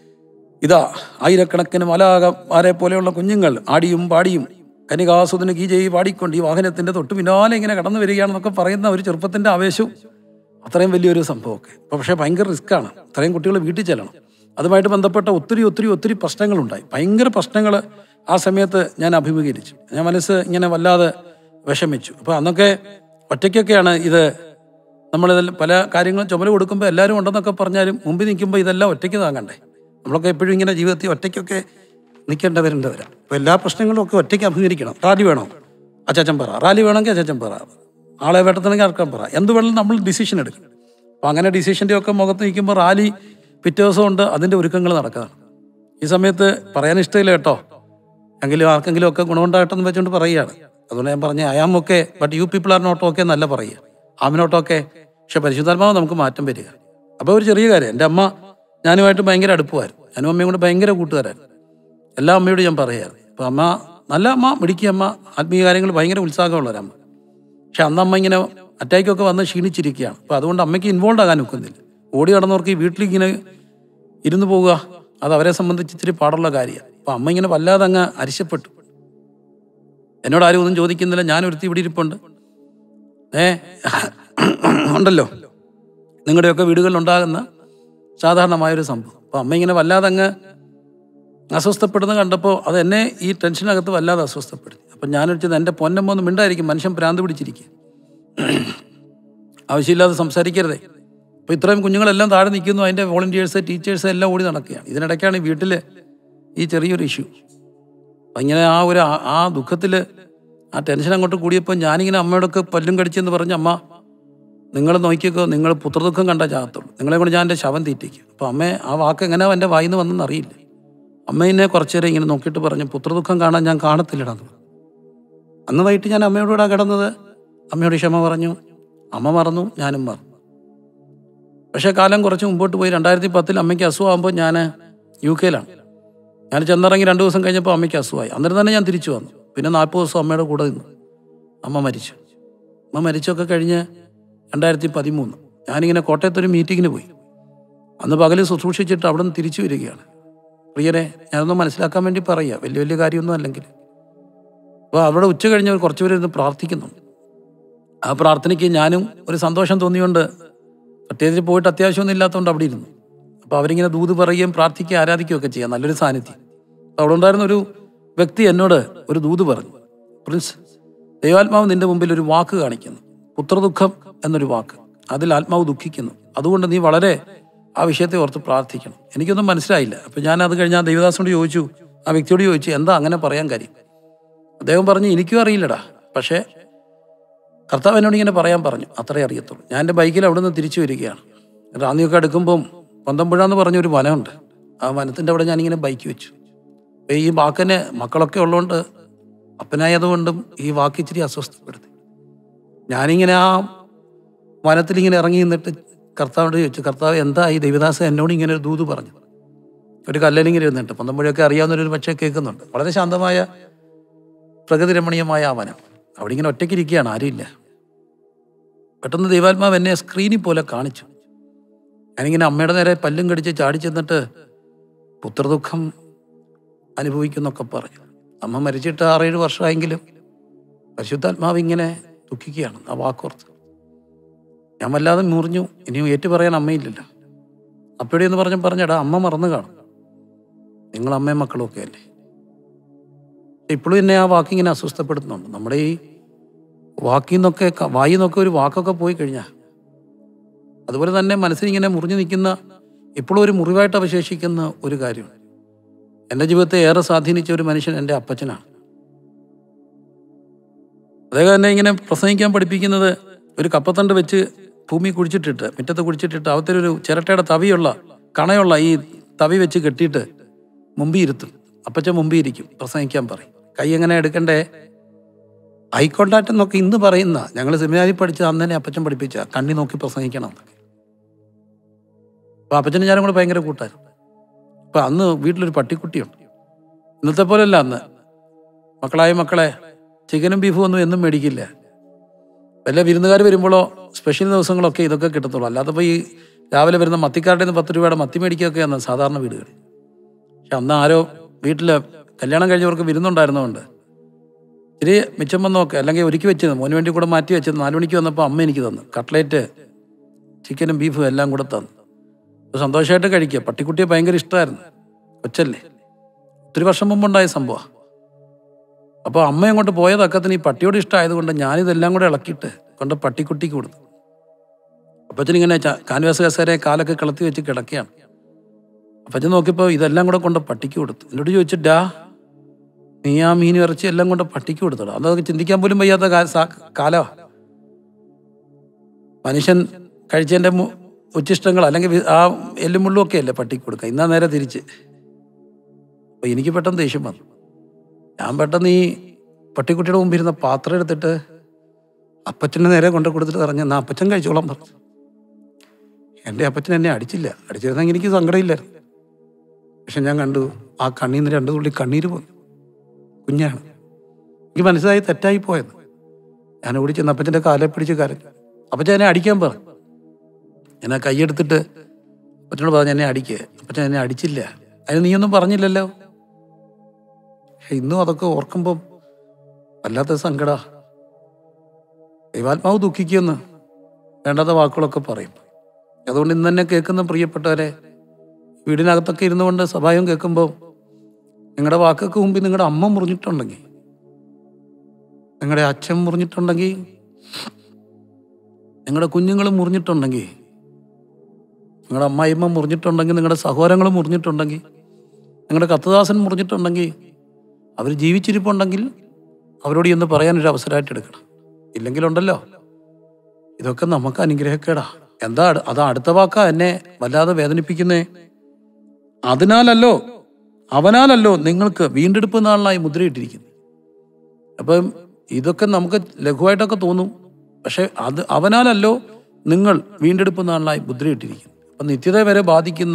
ഇതാ ആയിരക്കണക്കിന് മലാകമാരെ പോലെയുള്ള കുഞ്ഞുങ്ങൾ ആടിയും പാടിയും കനികാസുദിന് ഗീജയി പാടിക്കൊണ്ട് ഈ വാഹനത്തിൻ്റെ തൊട്ട് പിന്നാലെ ഇങ്ങനെ കടന്നു വരികയാണെന്നൊക്കെ പറയുന്ന ഒരു ചെറുപ്പത്തിൻ്റെ ആവേശവും അത്രയും വലിയൊരു സംഭവമൊക്കെ. അപ്പോൾ പക്ഷേ ഭയങ്കര റിസ്ക്കാണ്. അത്രയും കുട്ടികൾ വീട്ടിൽ ചെല്ലണം. അതുമായിട്ട് ബന്ധപ്പെട്ട ഒത്തിരി ഒത്തിരി ഒത്തിരി പ്രശ്നങ്ങളുണ്ടായി. ഭയങ്കര പ്രശ്നങ്ങൾ ആ സമയത്ത് ഞാൻ അഭിമുഖീകരിച്ചു. ഞാൻ മനസ്സ് ഇങ്ങനെ വല്ലാതെ വിഷമിച്ചു. അപ്പോൾ അന്നൊക്കെ ഒറ്റയ്ക്കൊക്കെയാണ് ഇത്. നമ്മളിതിൽ പല കാര്യങ്ങളും ചുമല് കൊടുക്കുമ്പോൾ എല്ലാവരും ഉണ്ടെന്നൊക്കെ പറഞ്ഞാലും മുമ്പിൽ നിൽക്കുമ്പോൾ ഇതെല്ലാം ഒറ്റയ്ക്ക് താങ്ങണ്ടേ. നമ്മളൊക്കെ എപ്പോഴും ഇങ്ങനെ ജീവിതത്തിൽ ഒറ്റയ്ക്കൊക്കെ നിൽക്കേണ്ടവരുണ്ടവരാണ്. അപ്പോൾ എല്ലാ പ്രശ്നങ്ങളും ഒക്കെ ഒറ്റയ്ക്ക് അഭിമുഖീകരിക്കണം. റാലി വേണോ, അച്ചാച്ചൻ പറ. റാലി വേണമെങ്കിൽ അച്ചാച്ചൻ പറ. ആളെ വേട്ടത്തിനെങ്കിൽ ആൾക്കാൻ പറ. എന്ത് വേണമെങ്കിലും നമ്മൾ ഡിസിഷൻ എടുക്കും. അപ്പോൾ അങ്ങനെ ഡിസിഷൻ്റെ ഒക്കെ മുഖത്ത് നിൽക്കുമ്പോൾ റാലി പിറ്റേ ദിവസം കൊണ്ട് അതിൻ്റെ ഒരുക്കങ്ങൾ നടക്കാറ്. ഈ സമയത്ത് പറയാൻ ഇഷ്ടമില്ല കേട്ടോ, എങ്കിലും ആർക്കെങ്കിലും ഒക്കെ ഗുണമുണ്ടാകട്ടെന്ന് വെച്ചുകൊണ്ട് പറയുകയാണ്. അതുകൊണ്ട് ഞാൻ പറഞ്ഞ I am okay but you people are not okay എന്നല്ല പറയുക, ആമിനോട്ടൊക്കെ. പക്ഷെ പരിശുദ്ധാത്മാവ് നമുക്ക് മാറ്റം വരിക. അപ്പോൾ ഒരു ചെറിയ കാര്യം, എൻ്റെ അമ്മ ഞാനുമായിട്ട് ഭയങ്കര അടുപ്പമായിരുന്നു. ഞാനും അമ്മയും കൂടെ ഭയങ്കര കൂട്ടുകാരായിരുന്നു. എല്ലാ അമ്മയോടും ഞാൻ പറയായിരുന്നു. അപ്പോൾ അമ്മ നല്ല അമ്മ, മിടുക്കി അമ്മ, ആത്മീയ കാര്യങ്ങൾ ഭയങ്കര ഉത്സാഹമുള്ളൊരമ്മ. പക്ഷെ അന്ന് അമ്മ ഇങ്ങനെ അറ്റാക്കൊക്കെ വന്ന് ക്ഷീണിച്ചിരിക്കുകയാണ്. അപ്പോൾ അതുകൊണ്ട് അമ്മയ്ക്ക് ഇൻവോൾവ് ആകാൻ ഒക്കുന്നില്ല. ഓടി നടന്നവർക്ക് ഈ വീട്ടിലിങ്ങനെ ഇരുന്ന് പോവുക അത് അവരെ സംബന്ധിച്ച് ഇച്ചിരി പാടുള്ള കാര്യമാണ്. അപ്പോൾ അമ്മ ഇങ്ങനെ വല്ലാതെ അങ്ങ് അരിശപ്പെട്ടു. എന്നോട് ആരും ഒന്നും ചോദിക്കുന്നില്ല. ഞാനൊരുത്തി ഇവിടെ ഇരിപ്പുണ്ട്. ഏ ഉണ്ടല്ലോ നിങ്ങളുടെയൊക്കെ വീടുകളിലുണ്ടാകുന്ന സാധാരണമായൊരു സംഭവം. അപ്പോൾ അമ്മ ഇങ്ങനെ വല്ലാതെ അങ്ങ് അസ്വസ്ഥപ്പെടുന്ന കണ്ടപ്പോൾ അത് എന്നെ ഈ ടെൻഷനകത്ത് വല്ലാതെ അസ്വസ്ഥപ്പെടുത്തി. അപ്പം ഞാനൊരു ചെയ്ത് എൻ്റെ പൊന്നമ്മ ഒന്ന് മിണ്ടായിരിക്കും, മനുഷ്യൻ ഭ്രാന്ത് പിടിച്ചിരിക്കുക, ആവശ്യമില്ലാതെ സംസാരിക്കരുതേ. അപ്പോൾ ഇത്രയും കുഞ്ഞുങ്ങളെല്ലാം താഴെ നിൽക്കുന്നു, അതിൻ്റെ വോളണ്ടിയേഴ്സ് ടീച്ചേഴ്സ് എല്ലാം ഓടി നടക്കുകയാണ്. ഇതിനിടയ്ക്കാണ് ഈ വീട്ടിൽ ഈ ചെറിയൊരു ഇഷ്യൂ. അപ്പം ഇങ്ങനെ ആ ഒരു ആ ദുഃഖത്തിൽ ആ ടെൻഷൻ അങ്ങോട്ട് കൂടിയപ്പോൾ ഞാനിങ്ങനെ അമ്മയോടൊക്കെ പല്ലും കടിച്ചെന്ന് പറഞ്ഞ്, അമ്മ നിങ്ങൾ നോക്കിയൊക്കെ, നിങ്ങൾ പുത്രദുഃഖം കണ്ടാൽ ചാകത്തുള്ളൂ, നിങ്ങളെ കൊണ്ട് ഞാൻ എൻ്റെ ശവം തീറ്റിക്കും. അപ്പോൾ അമ്മ ആ വാക്ക് എങ്ങനെയാണ് എൻ്റെ വായിന്ന് വന്നെന്ന് അറിയില്ല. അമ്മേനെ കുറച്ചു നേരം ഇങ്ങനെ നോക്കിയിട്ട് പറഞ്ഞു, പുത്രദുഃഖം കാണാൻ ഞാൻ കാണത്തില്ലടാന്ന്. അന്ന് വൈകിട്ട് ഞാൻ അമ്മയോടുകൂടെ കിടന്നത്. അമ്മയോട് ക്ഷമ പറഞ്ഞു, അമ്മ മറന്നു, ഞാനും മറന്നു. പക്ഷേ കാലം കുറച്ച് മുമ്പോട്ട് പോയി. രണ്ടായിരത്തി പത്തിൽ അമ്മയ്ക്ക് അസുഖമാകുമ്പോൾ ഞാൻ യു കെയിലാണ്. ഞാൻ ചെന്നിറങ്ങി രണ്ട് ദിവസം കഴിഞ്ഞപ്പോൾ അമ്മയ്ക്ക് അസുഖമായി. അന്നേരം തന്നെ ഞാൻ തിരിച്ചു വന്നു. പിന്നെ നാൽപ്പത് ദിവസം അമ്മയുടെ കൂടെ നിന്നു. അമ്മ മരിച്ചു. അമ്മ മരിച്ചൊക്കെ കഴിഞ്ഞ് രണ്ടായിരത്തി പതിമൂന്ന് ഞാനിങ്ങനെ കോട്ടയത്തൊരു മീറ്റിങ്ങിന് പോയി. അന്ന് പകൽ ശുശ്രൂഷിച്ചിട്ട് അവിടെ നിന്ന് തിരിച്ചു വരികയാണ്. പ്രിയരെ, ഞാനൊന്ന് മനസ്സിലാക്കാൻ വേണ്ടി പറയുക, വലിയ വലിയ കാര്യമൊന്നും അല്ലെങ്കിൽ. അപ്പോൾ അവിടെ ഉച്ച കഴിഞ്ഞ് കുറച്ച് പേര് ഇരുന്ന് പ്രാർത്ഥിക്കുന്നുണ്ട്. ആ പ്രാർത്ഥനയ്ക്ക് ഞാനും ഒരു സന്തോഷം തോന്നിയുകൊണ്ട്, പ്രത്യേകിച്ച് പോയിട്ട് അത്യാവശ്യമൊന്നും ഇല്ലാത്തതുകൊണ്ട് അവിടെ ഇരുന്നു. അപ്പോൾ അവരിങ്ങനെ ദൂത് പറയുകയും പ്രാർത്ഥിക്കുകയും ആരാധിക്കുകയൊക്കെ ചെയ്യാം, നല്ലൊരു സാന്നിധ്യം. അപ്പോൾ അവിടെ ഉണ്ടായിരുന്ന ഒരു വ്യക്തി എന്നോട് ഒരു ദൂത് പറഞ്ഞു, പ്രിൻസ്, ദൈവാത്മാവ് നിന്റെ മുമ്പിൽ ഒരു വാക്ക് കാണിക്കുന്നു, പുത്രദുഃഖം എന്നൊരു വാക്ക്. അതിൽ ആത്മാവ് ദുഃഖിക്കുന്നു. അതുകൊണ്ട് നീ വളരെ ആ വിഷയത്തെ ഓർത്ത് പ്രാർത്ഥിക്കണം. എനിക്കൊന്നും മനസ്സിലായില്ല. അപ്പം ഞാൻ അത് കഴിഞ്ഞ് ആ ദേവദാസനോട് ചോദിച്ചു, ആ വ്യക്തിയോട് ചോദിച്ചു, എന്താ അങ്ങനെ പറയാൻ കാര്യം? അദ്ദേഹം പറഞ്ഞു, എനിക്കും അറിയില്ലടാ, പക്ഷേ കർത്താവ് എന്നോട് ഇങ്ങനെ പറയാൻ പറഞ്ഞു, അത്രേ അറിയത്തുള്ളൂ. ഞാൻ എൻ്റെ ബൈക്കിൽ അവിടെ നിന്ന് തിരിച്ചു വരികയാണ്. റാന്നിയൊക്കെ അടുക്കുമ്പം പന്തമ്പുഴ എന്ന് പറഞ്ഞൊരു വനമുണ്ട്. ആ വനത്തിൻ്റെ അവിടെ ഞാനിങ്ങനെ ബൈക്ക് വെച്ചു. അപ്പം ഈ വാക്കിനെ മക്കളൊക്കെ ഉള്ളതുകൊണ്ട്, അപ്പനായതുകൊണ്ടും ഈ വാക്ക് ഇച്ചിരി അസ്വസ്ഥപ്പെടുത്തി. ഞാനിങ്ങനെ ആ വനത്തിലിങ്ങനെ ഇറങ്ങി നിന്നിട്ട് കർത്താവോട് ചോദിച്ചു, കർത്താവ് എന്താ ഈ ദേവദാസൻ എന്നോട് ഇങ്ങനെ ഒരു ദൂത് പറഞ്ഞു? ഒരു കല്ലിലിങ്ങനെ ഇരുന്നിട്ട്, പന്തമ്പുഴയൊക്കെ അറിയാവുന്നൊരു പക്ഷേ കേൾക്കുന്നുണ്ട്. വളരെ ശാന്തമായ പ്രകൃതി രമണീയമായ ആ വനം. അവിടെ ഇങ്ങനെ ഒറ്റയ്ക്കിരിക്കുകയാണ്, ആരുമില്ല. പെട്ടെന്ന് ദൈവാത്മാവ് എന്നെ സ്ക്രീനിൽ പോലെ കാണിച്ചു. ഞാനിങ്ങനെ അമ്മയുടെ നേരെ പല്ലും കടിച്ച് ചാടിച്ചെന്നിട്ട് പുത്രദുഃഖം അനുഭവിക്കുന്നൊക്കെ പറഞ്ഞു. അമ്മ മരിച്ചിട്ട് ആറേഴ് വർഷമായെങ്കിലും പരിശുദ്ധാത്മാവ് ഇങ്ങനെ ദുഃഖിക്കുകയാണ് ആ വാക്കോർത്ത്. ഞാൻ വല്ലാതെ മുറിഞ്ഞു. ഇനിയും ഏറ്റു പറയാൻ അമ്മയില്ലല്ലോ. അപ്പടി എന്ന് പറഞ്ഞ് പറഞ്ഞടാ, അമ്മ മറന്നു കാണും, നിങ്ങൾ അമ്മയും മക്കളും ഒക്കെ അല്ലേ. ഇപ്പോഴും എന്നെ ആ വാക്കിങ്ങനെ അസ്വസ്ഥപ്പെടുത്തുന്നുണ്ട്. നമ്മുടെ ഈ വാക്കിൽ നിന്നൊക്കെ വായിൽ നിന്നൊക്കെ ഒരു വാക്കൊക്കെ പോയി കഴിഞ്ഞാൽ, അതുപോലെ തന്നെ മനസ്സിലിങ്ങനെ മുറിഞ്ഞു നിൽക്കുന്ന, ഇപ്പോഴും ഒരു മുറിവായിട്ട് അവശേഷിക്കുന്ന ഒരു കാര്യമാണ്. എൻ്റെ ജീവിതത്തെ ഏറെ സ്വാധീനിച്ച ഒരു മനുഷ്യൻ എൻ്റെ അപ്പച്ചനാണ്. അദ്ദേഹം എന്നെ ഇങ്ങനെ പ്രസംഗിക്കാൻ പഠിപ്പിക്കുന്നത് ഒരു കപ്പത്തണ്ട് വെച്ച് ഭൂമി കുഴിച്ചിട്ടിട്ട്, മുറ്റത്ത് കുഴിച്ചിട്ടിട്ട്, അവത്തൊരു ചിരട്ടയുടെ തവിയുള്ള കണയുള്ള ഈ തവി വെച്ച് കെട്ടിയിട്ട് മുമ്പിൽ ഇരുത്തും. അപ്പച്ചൻ മുമ്പിൽ ഇരിക്കും, പ്രസംഗിക്കാൻ പറയും. കൈ എങ്ങനെ എടുക്കണ്ടേ, ഐ കോണ്ടാക്ട് എന്നൊക്കെ ഇന്ന് പറയുന്ന, ഞങ്ങൾ സെമിനാരിൽ പഠിച്ച അന്ന് തന്നെ അപ്പച്ചൻ പഠിപ്പിച്ച കണ്ണി നോക്കി പ്രസംഗിക്കണം എന്നൊക്കെ. അപ്പോൾ അപ്പച്ചനും ഞാനും കൂടെ ഭയങ്കര കൂട്ടായിരുന്നു. അപ്പം അന്ന് വീട്ടിലൊരു പട്ടിക്കുട്ടിയുണ്ട്. ഇന്നത്തെ പോലെയല്ല അന്ന്. മക്കളായ മക്കളെ ചിക്കനും ബീഫും ഒന്നും എന്നും മേടിക്കില്ല. വല്ല വിരുന്നുകാർ വരുമ്പോഴോ സ്പെഷ്യൽ ദിവസങ്ങളൊക്കെ ഇതൊക്കെ കിട്ടത്തുള്ളൂ. അല്ലാത്തപ്പോൾ ഈ രാവിലെ വരുന്ന മത്തിക്കാരുടെ നിന്ന് പത്ത് രൂപയുടെ മത്തി മേടിക്കുകയൊക്കെയാണ് സാധാരണ വീടുകൾ. പക്ഷെ അന്ന് ആരോ വീട്ടിൽ കല്യാണം കഴിഞ്ഞവർക്ക് വിരുന്നുണ്ടായിരുന്നതുകൊണ്ട് ഇത്തിരി മിച്ചം വന്നൊക്കെ, അല്ലെങ്കിൽ ഒരുക്കി വെച്ചത് മോന് വേണ്ടി കൂടെ മാറ്റി വെച്ചത് നാല് മണിക്ക് വന്നപ്പോൾ അമ്മ എനിക്ക് തന്നു കട്ട്ലേറ്റ്, ചിക്കനും ബീഫും എല്ലാം കൂടെ തന്നു. അപ്പോൾ സന്തോഷമായിട്ട് കഴിക്കുക. പട്ടിക്കുട്ടിയെ ഭയങ്കര ഇഷ്ടമായിരുന്നു, കൊച്ചല്ലേ, ഒത്തിരി വർഷം മുമ്പുണ്ടായ സംഭവം. അപ്പോൾ അമ്മ അങ്ങോട്ട് പോയതക്കത്തിന് ഈ പട്ടിയോട് ഇഷ്ടമായതുകൊണ്ട് ഞാനിതെല്ലാം കൂടെ ഇളക്കിയിട്ട് കൊണ്ട് പട്ടിക്കുട്ടിക്ക് കൊടുത്തു. അപ്പച്ചനിങ്ങനെ കാൻവാസ് കസേര കാലൊക്കെ കിളത്തി വെച്ച് കിടക്കുകയാണ്. അപ്പച്ചൻ നോക്കിയപ്പോൾ ഇതെല്ലാം കൂടെ കൊണ്ട് പട്ടിക്ക് കൊടുത്തു. എന്നോട് ചോദിച്ചിട്ടാ, നീ ആ മീൻ ഇറച്ചി എല്ലാം കൊണ്ട് പട്ടിക്ക് കൊടുത്തോ? അതൊക്കെ ചിന്തിക്കാൻ പോലും വയ്യാത്ത കാലമാണ്. മനുഷ്യൻ കഴിച്ചതിൻ്റെ ഉച്ചിഷ്ടങ്ങൾ അല്ലെങ്കിൽ ആ എല്ലും മുള്ളും ഒക്കെ അല്ലേ പട്ടിക്ക് കൊടുക്കുക. ഇന്നാ നേരെ തിരിച്ച്. അപ്പോൾ എനിക്ക് പെട്ടെന്ന് ദേഷ്യം വന്നു. ഞാൻ പെട്ടെന്ന് ഈ പട്ടിക്കുട്ടിയുടെ മുമ്പിൽ ഇരുന്ന പാത്രം എടുത്തിട്ട് അപ്പച്ചൻ്റെ നേരെ കൊണ്ട് കൊടുത്തിട്ട് പറഞ്ഞു, എന്നാൽ അപ്പച്ചൻ കഴിച്ചോളാൻ പറഞ്ഞു. എൻ്റെ അപ്പച്ചൻ എന്നെ അടിച്ചില്ല. അടിച്ചിരുന്നെങ്കിൽ എനിക്ക് സങ്കടമില്ലായിരുന്നു. പക്ഷെ ഞാൻ കണ്ടു ആ കണ്ണീർ നിന്ന് രണ്ടു തുള്ളി കണ്ണീര് പോയി. കുഞ്ഞാണ്. എനിക്ക് മനസ്സിലായി തെറ്റായി പോയത്. ഞാൻ ഓടി ചെന്ന് അപ്പച്ചൻ്റെ കാലെ പിടിച്ച് കരഞ്ഞു. അപ്പച്ചൻ എന്നെ അടിക്കാൻ പറഞ്ഞു. ഞാൻ ആ കൈയെടുത്തിട്ട് അപ്പച്ചനോട് പറഞ്ഞു, എന്നെ അടിക്കുക. അപ്പച്ചൻ എന്നെ അടിച്ചില്ല. അതിന് നീയൊന്നും പറഞ്ഞില്ലല്ലോ. പക്ഷെ ഇന്നും അതൊക്കെ ഓർക്കുമ്പം വല്ലാത്ത സങ്കട. ദൈവാത്മാവ് ദുഃഖിക്കുമെന്ന് വേണ്ടാത്ത വാക്കുകളൊക്കെ പറയും. അതുകൊണ്ട് ഇന്ന് തന്നെ കേൾക്കുന്ന പ്രിയപ്പെട്ടവരെ, വീടിനകത്തൊക്കെ ഇരുന്നു കൊണ്ട് സഭായം കേൾക്കുമ്പോൾ നിങ്ങളുടെ വാക്കൊക്കെ മുമ്പിൽ നിങ്ങളുടെ അമ്മ മുറിഞ്ഞിട്ടുണ്ടെങ്കിൽ, നിങ്ങളുടെ അച്ഛൻ മുറിഞ്ഞിട്ടുണ്ടെങ്കിൽ, നിങ്ങളുടെ കുഞ്ഞുങ്ങൾ മുറിഞ്ഞിട്ടുണ്ടെങ്കിൽ, നിങ്ങളുടെ അമ്മായിമ്മ മുറിഞ്ഞിട്ടുണ്ടെങ്കിൽ, നിങ്ങളുടെ സഹോദരങ്ങൾ മുറിഞ്ഞിട്ടുണ്ടെങ്കിൽ, നിങ്ങളുടെ കത്തദാസൻ മുറിഞ്ഞിട്ടുണ്ടെങ്കിൽ, അവർ ജീവിച്ചിരിപ്പുണ്ടെങ്കിൽ അവരോട് എന്ന് പറയാനൊരു അവസരമായിട്ട് എടുക്കണം. ഇല്ലെങ്കിലുണ്ടല്ലോ ഇതൊക്കെ നമുക്ക് അനുഗ്രഹക്കേടാ. എന്താ അതാ അടുത്ത വാക്കാ എന്നെ വല്ലാതെ വേദനിപ്പിക്കുന്നേ. അതിനാലല്ലോ അവനാലല്ലോ നിങ്ങൾക്ക് വീണ്ടെടുപ്പ് നാളിനായി മുദ്രയിട്ടിരിക്കുന്നു. അപ്പം ഇതൊക്കെ നമുക്ക് ലഘുവായിട്ടൊക്കെ തോന്നും. പക്ഷെ അത് അവനാലല്ലോ നിങ്ങൾ വീണ്ടെടുപ്പ് നാളിനായി മുദ്രയിട്ടിരിക്കുന്നു. അപ്പം നിത്യത വരെ ബാധിക്കുന്ന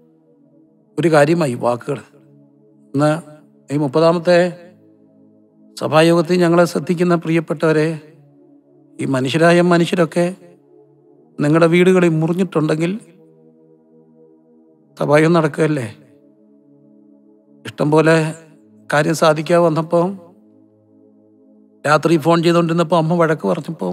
ഒരു കാര്യമായി വാക്കുകൾ. ഇന്ന് ഈ മുപ്പതാമത്തെ സഭായോഗത്തിൽ ഞങ്ങളെ ശ്രദ്ധിക്കുന്ന പ്രിയപ്പെട്ടവരെ, ഈ മനുഷ്യരായ മനുഷ്യരൊക്കെ നിങ്ങളുടെ വീടുകളിൽ മുറിഞ്ഞിട്ടുണ്ടെങ്കിൽ സഭായോഗം നടക്കുകയല്ലേ. ഇഷ്ടം പോലെ കാര്യം സാധിക്കാതെ വന്നപ്പോൾ, രാത്രി ഫോൺ ചെയ്തുകൊണ്ടിരുന്നപ്പോൾ അമ്മ വഴക്ക് പറഞ്ഞപ്പോൾ,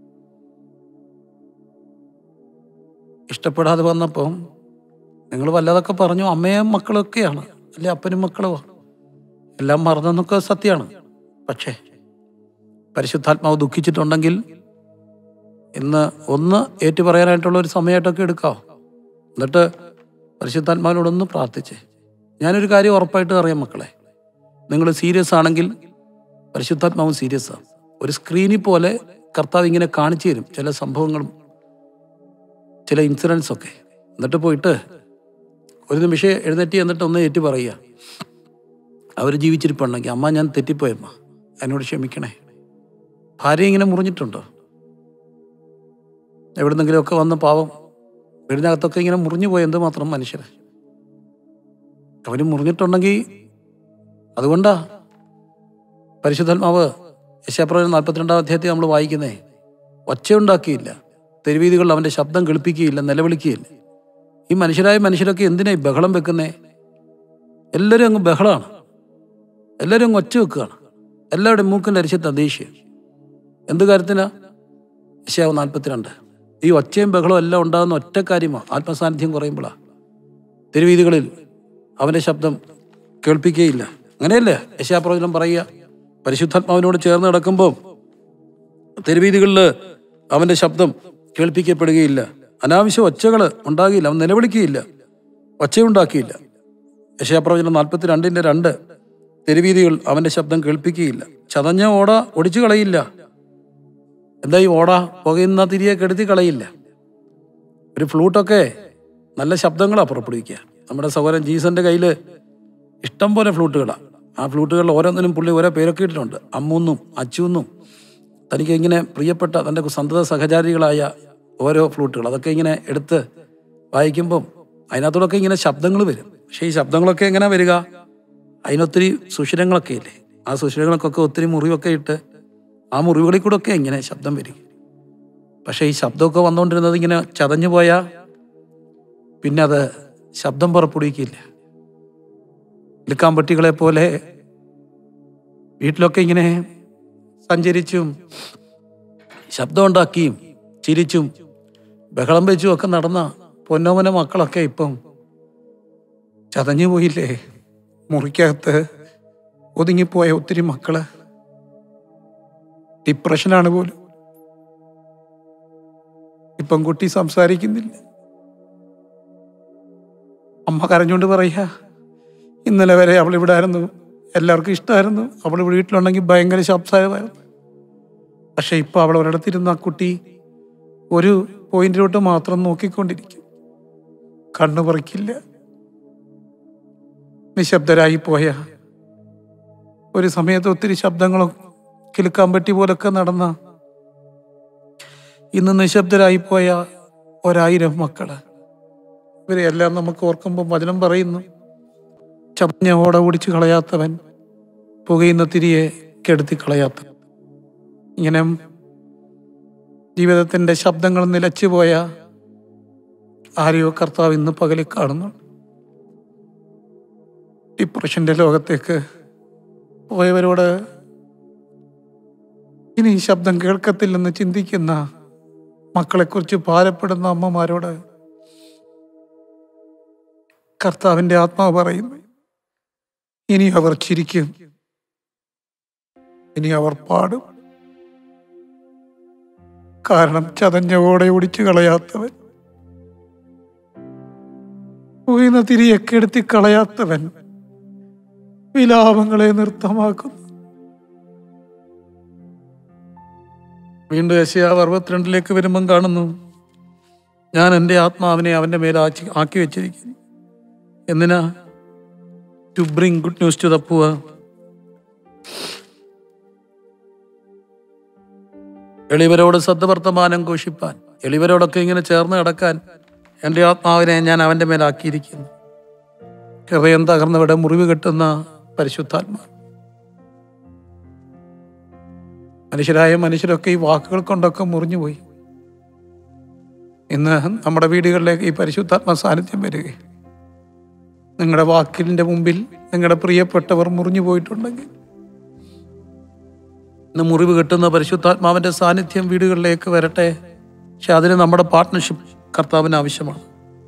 ഇഷ്ടപ്പെടാതെ വന്നപ്പോൾ നിങ്ങൾ വല്ലതൊക്കെ പറഞ്ഞു. അമ്മയും മക്കളൊക്കെയാണ്, അല്ലെ അപ്പനും മക്കളുമാണ്, എല്ലാം മറന്നെന്നൊക്കെ സത്യമാണ്. പക്ഷേ പരിശുദ്ധാത്മാവ് ദുഃഖിച്ചിട്ടുണ്ടെങ്കിൽ ഇന്ന് ഒന്ന് ഏറ്റു പറയാനായിട്ടുള്ള ഒരു സമയമായിട്ടൊക്കെ എടുക്കാം. എന്നിട്ട് പരിശുദ്ധാത്മാവിനോടൊന്ന് പ്രാർത്ഥിച്ചേ. ഞാനൊരു കാര്യം ഉറപ്പായിട്ട് അറിയാം മക്കളെ, നിങ്ങൾ സീരിയസ് ആണെങ്കിൽ പരിശുദ്ധാത്മാവും സീരിയസ് ആണ്. ഒരു സ്ക്രീനിൽ പോലെ കർത്താവ് ഇങ്ങനെ കാണിച്ചു തരും ചില സംഭവങ്ങളും ചില ഇൻസിഡൻസ് ഒക്കെ. എന്നിട്ട് പോയിട്ട് ഒരു നിമിഷം എഴുന്നേറ്റ് എന്നിട്ട് ഒന്ന് ഏറ്റു പറയുക, അവർ ജീവിച്ചിരിപ്പുണ്ടെങ്കിൽ അമ്മ ഞാൻ തെറ്റിപ്പോയമ്മ, എന്നോട് ക്ഷമിക്കണേ. ഭാര്യ ഇങ്ങനെ മുറിഞ്ഞിട്ടുണ്ടോ? എവിടുന്നെങ്കിലുമൊക്കെ വന്ന് പാവം വീടിനകത്തൊക്കെ ഇങ്ങനെ മുറിഞ്ഞു പോയി എന്തുമാത്രം മനുഷ്യരെ. അവന് മുറിഞ്ഞിട്ടുണ്ടെങ്കിൽ അതുകൊണ്ടാ പരിശുദ്ധാത്മാവ് യെശയ്യാപ്രവചനം നാൽപ്പത്തിരണ്ടാം അധ്യായത്തിൽ നമ്മൾ വായിക്കുന്നേ, ഒച്ചയുണ്ടാക്കിയില്ല, തെരുവീതികളിൽ അവൻ്റെ ശബ്ദം കേൾപ്പിക്കുകയില്ല, നിലവിളിക്കുകയില്ല. ഈ മനുഷ്യരായ മനുഷ്യരൊക്കെ എന്തിനാ ഈ ബഹളം വെക്കുന്നേ? എല്ലാവരും അങ്ങ് ബഹളമാണ്, എല്ലാവരും അങ്ങ് ഒച്ച വെക്കുകയാണ്, എല്ലാവരുടെയും മൂക്കിൻ്റെ അരിശത്ത് ദേഷ്യം. എന്ത് കാര്യത്തിനാ? യെശയ്യാവ് നാൽപ്പത്തിരണ്ട്. ഈ ഒച്ചയും ബഹളവും എല്ലാം ഉണ്ടാകുന്ന ഒറ്റ കാര്യമാണ്, ആത്മസാന്നിധ്യം കുറയുമ്പോഴാണ്. തെരുവീതികളിൽ അവൻ്റെ ശബ്ദം കേൾപ്പിക്കുകയില്ല. അങ്ങനെയല്ലേ യെശയ്യാപ്രവചനം പറയുക? പരിശുദ്ധാത്മാവിനോട് ചേർന്ന് കിടക്കുമ്പോൾ തെരുവീതികളിൽ അവൻ്റെ ശബ്ദം കേൾപ്പിക്കപ്പെടുകയില്ല, അനാവശ്യ ഒച്ചകൾ ഉണ്ടാകില്ല, അവൻ നിലവിളിക്കുകയില്ല, ഒച്ചയുണ്ടാക്കിയില്ല. യെശയ്യാപ്രവചനം നാൽപ്പത്തി രണ്ടിൻ്റെ രണ്ട്. തെരുവീതികൾ അവൻ്റെ ശബ്ദം കേൾപ്പിക്കുകയില്ല, ചതഞ്ഞ ഓട ഒടിച്ചു കളയില്ല. എന്താ ഈ ഓട? പുകയുന്ന തിരിയെ കെടുത്തി കളയില്ല. ഒരു ഫ്ലൂട്ടൊക്കെ നല്ല ശബ്ദങ്ങളാണ് പുറപ്പെടുവിക്കുക. നമ്മുടെ സഹോദരൻ ജീസന്റെ കയ്യിൽ ഇഷ്ടം പോലെ ഫ്ലൂട്ടുകളാണ്. ആ ഫ്ലൂട്ടുകളിൽ ഓരോന്നിനും പുള്ളി ഓരോ പേരൊക്കെ ഇട്ടിട്ടുണ്ട്. അമ്മൂന്നും അച്ചുന്നും തനിക്ക് ഇങ്ങനെ പ്രിയപ്പെട്ട തൻ്റെ സന്തത സഹചാരികളായ ഓരോ ഫ്ലൂട്ടുകൾ, അതൊക്കെ ഇങ്ങനെ എടുത്ത് വായിക്കുമ്പം അതിനകത്തോടൊക്കെ ഇങ്ങനെ ശബ്ദങ്ങൾ വരും. പക്ഷേ ഈ ശബ്ദങ്ങളൊക്കെ എങ്ങനെ വരിക? അതിനൊത്തിരി സുഷിരങ്ങളൊക്കെ ഇല്ലേ, ആ സുഷിരങ്ങൾക്കൊക്കെ ഒത്തിരി മുറിവൊക്കെ ഇട്ട് ആ മുറിവുകളിൽ കൂടെ ഒക്കെ ഇങ്ങനെ ശബ്ദം വരും. പക്ഷേ ഈ ശബ്ദമൊക്കെ വന്നുകൊണ്ടിരുന്നത് ഇങ്ങനെ ചതഞ്ഞു പോയാൽ പിന്നെ അത് ശബ്ദം പുറപ്പെടുവിക്കില്ല. ഇലുക്കാമ്പട്ടികളെ പോലെ വീട്ടിലൊക്കെ ഇങ്ങനെ സഞ്ചരിച്ചും ശബ്ദം ഉണ്ടാക്കിയും ചിരിച്ചും ബഹളം വെച്ചും ഒക്കെ നടന്ന പൊന്നോമന മക്കളൊക്കെ ഇപ്പം ചതഞ്ഞു പോയില്ലേ. മുറിക്കകത്ത് ഒതുങ്ങിപ്പോയ ഒത്തിരി മക്കള് ഡിപ്രഷനാണ് പോലും. ഇപ്പം കുട്ടി സംസാരിക്കുന്നില്ല. അമ്മ കരഞ്ഞുകൊണ്ട് പറയുക, ഇന്നലെ വരെ അവൾ ഇവിടെ ആയിരുന്നു, എല്ലാവർക്കും ഇഷ്ടമായിരുന്നു, അവൾ വീട്ടിലുണ്ടെങ്കിൽ ഭയങ്കര സംസാരമായിരുന്നു. പക്ഷെ ഇപ്പം അവൾ ഒരിടത്തിരുന്ന ആ കുട്ടി ഒരു പോയിന്റിലോട്ട് മാത്രം നോക്കിക്കൊണ്ടിരിക്കും, കണ്ണു പറിക്കില്ല. നിശബ്ദരായി പോയ ഒരു സമയത്ത് ഒത്തിരി ശബ്ദങ്ങളും കിലുക്കാമ്പട്ടി പോലൊക്കെ നടന്ന ഇന്ന് നിശബ്ദരായി പോയ ഒരായിരം മക്കള്. ഇവരെയെല്ലാം നമുക്ക് ഓർക്കുമ്പോൾ വചനം പറയുന്നു, ചതഞ്ഞ ഓട ഓടിച്ചു കളയാത്തവൻ, പുകയുന്ന തിരിയെ കെടുത്തി കളയാത്തവൻ. ഇങ്ങനെ ജീവിതത്തിന്റെ ശബ്ദങ്ങൾ നിലച്ചുപോയ ആരെയോ കർത്താവ് ഇന്ന് പകലിൽ കാണുന്നു. ഡിപ്രഷന്റെ ലോകത്തേക്ക് പോയവരോട് ഇനി ഈ ശബ്ദം കേൾക്കത്തില്ലെന്ന് ചിന്തിക്കുന്ന മക്കളെക്കുറിച്ച് ഭാരപ്പെടുന്ന അമ്മമാരോട് കർത്താവിന്റെ ആത്മാവ് പറയുന്നു, ഇനി അവർ ചിരിക്കും, ഇനി അവർ പാടും. കാരണം ചതഞ്ഞ ഓടെ ഓടിച്ചു കളയാത്തവൻ, ഉയർന്ന തിരിയൊക്കെ എടുത്തി കളയാത്തവൻ വിലാപങ്ങളെ നൃത്തമാക്കുന്നു. വീണ്ടും യെശയ്യാവ് അറുപത്തിരണ്ടിലേക്ക് വരുമ്പം കാണുന്നു, ഞാൻ എൻ്റെ ആത്മാവിനെ അവൻ്റെ മേൽ ആക്കി ആക്കി വെച്ചിരിക്കുന്നു. എന്തിനാ? To bring good news to the poor. എളിവരോട് സദ്വർത്തമാനം ഘോഷിപ്പാൻ, എളിവരോടൊക്കെ ഇങ്ങനെ ചേർന്ന് കിടക്കാൻ എൻ്റെ ആത്മാവിനെ ഞാൻ അവൻ്റെ മേലാക്കിയിരിക്കുന്നു. ഹൃദയം തകർന്നവിടെ മുറിവ് കെട്ടുന്ന പരിശുദ്ധാത്മാ. മനുഷ്യരായ മനുഷ്യരൊക്കെ ഈ വാക്കുകൾ കൊണ്ടൊക്കെ മുറിഞ്ഞുപോയി. ഇന്ന് നമ്മുടെ വീടുകളിലേക്ക് ഈ പരിശുദ്ധാത്മ സാന്നിധ്യം വരികയും നിങ്ങളുടെ വാക്കിൻ്റെ മുമ്പിൽ നിങ്ങളുടെ പ്രിയപ്പെട്ടവർ മുറിഞ്ഞു പോയിട്ടുണ്ടെങ്കിൽ ഇന്ന് മുറിവ് കെട്ടുന്ന പരിശുദ്ധാത്മാവിൻ്റെ സാന്നിധ്യം വീടുകളിലേക്ക് വരട്ടെ. പക്ഷെ അതിന് നമ്മുടെ പാർട്ട്ണർഷിപ്പ് കർത്താവിന് ആവശ്യമാണ്.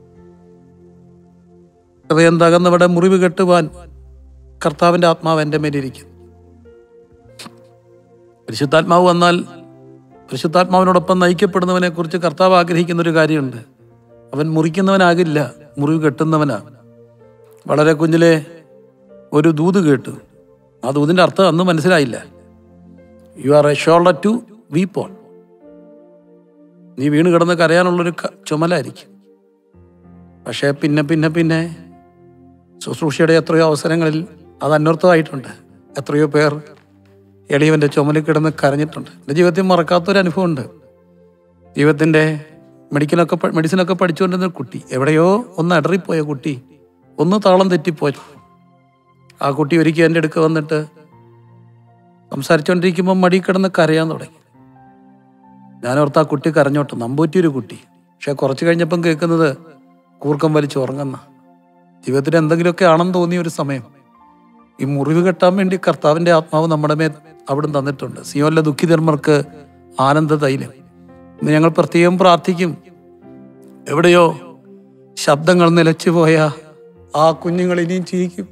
ഹൃദയം തകർന്നവിടെ മുറിവ് കെട്ടുവാൻ കർത്താവിൻ്റെ ആത്മാവ് എൻ്റെ മേലിരിക്കുന്നു. പരിശുദ്ധാത്മാവ് വന്നാൽ പരിശുദ്ധാത്മാവിനോടൊപ്പം നയിക്കപ്പെടുന്നവനെ കുറിച്ച് കർത്താവ് ആഗ്രഹിക്കുന്ന ഒരു കാര്യമുണ്ട്. അവൻ മുറിക്കുന്നവനാകില്ല, മുറിവ് കെട്ടുന്നവനാ. വളരെ കുഞ്ഞിലെ ഒരു ദൂത് കേട്ടു. ആ ദൂതിൻ്റെ അർത്ഥം അന്ന് മനസ്സിലായില്ല. You are a shoulder to weep on. നീ വീണ് കിടന്ന് കരയാനുള്ളൊരു ചുമലായിരിക്കും. പക്ഷേ പിന്നെ പിന്നെ പിന്നെ ശുശ്രൂഷയുടെ എത്രയോ അവസരങ്ങളിൽ അത് അന്വർത്ഥമായിട്ടുണ്ട്. എത്രയോ പേർ എളിയവൻ്റെ ചുമലിൽ കിടന്ന് കരഞ്ഞിട്ടുണ്ട്. എൻ്റെ ജീവിതത്തിൽ മറക്കാത്തൊരു അനുഭവമുണ്ട്. ജീവിതത്തിൻ്റെ മെഡിക്കലൊക്കെ മെഡിസിനൊക്കെ പഠിച്ചുകൊണ്ടിരുന്ന കുട്ടി, എവിടെയോ ഒന്ന് അടറിപ്പോയ കുട്ടി, ഒന്ന് താളം തെറ്റിപ്പോയി. ആ കുട്ടി ഒരിക്കൽ എൻ്റെ അടുക്ക് വന്നിട്ട് സംസാരിച്ചുകൊണ്ടിരിക്കുമ്പോൾ മടി കിടന്ന് കരയാൻ തുടങ്ങി. ഞാനോർത്ത് ആ കുട്ടി കരഞ്ഞോട്ടെ, നമ്പൂറ്റിയൊരു കുട്ടി. പക്ഷെ കുറച്ച് കഴിഞ്ഞപ്പം കേൾക്കുന്നത് കൂർക്കം വലിച്ച് ഉറങ്ങുന്ന. ജീവിതത്തിൽ എന്തെങ്കിലുമൊക്കെ ആണെന്ന് തോന്നിയ ഒരു സമയം ഈ മുറിവ് കെട്ടാൻ വേണ്ടി കർത്താവിൻ്റെ ആത്മാവ് നമ്മുടെ മേൽ അവിടുന്ന് തന്നിട്ടുണ്ട്. സിയോനിലെ ദുഃഖിതന്മാർക്ക് ആനന്ദ തൈലം. ഇന്ന് ഞങ്ങൾ പ്രത്യേകം പ്രാർത്ഥിക്കും. എവിടെയോ ശബ്ദങ്ങൾ നിലച്ചു പോയ ആ കുഞ്ഞുങ്ങൾ ഇനിയും ചിരിക്കും.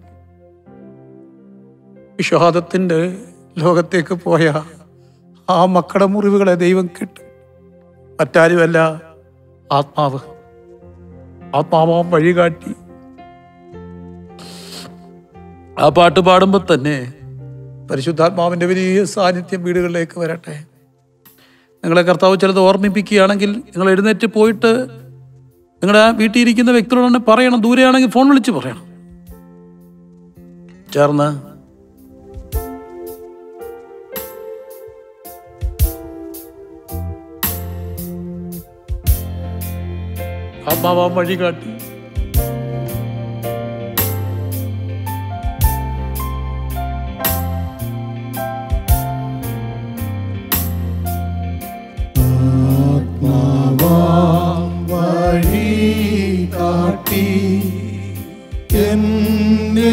വിഷാദത്തിൻ്റെ ലോകത്തേക്ക് പോയ ആ മക്കളുടെ മുറിവുകളെ ദൈവം കിട്ടും. മറ്റാരുമല്ല, ആത്മാവ്. ആത്മാവാം വഴികാട്ടി. ആ പാട്ട് പാടുമ്പോൾ തന്നെ പരിശുദ്ധാത്മാവിൻ്റെ വലിയ സാന്നിധ്യം വീടുകളിലേക്ക് വരട്ടെ. നിങ്ങളെ കർത്താവ് ചിലത് ഓർമ്മിപ്പിക്കുകയാണെങ്കിൽ നിങ്ങൾ എഴുന്നേറ്റ് പോയിട്ട് നിങ്ങളുടെ വീട്ടിൽ ഇരിക്കുന്ന വ്യക്തികളോട് പറയണം. ദൂരെയാണെങ്കിൽ ഫോൺ വിളിച്ച് പറയണം. ചേർന്ന് ആത്മാവാം വഴി കാട്ടി. എന്നെ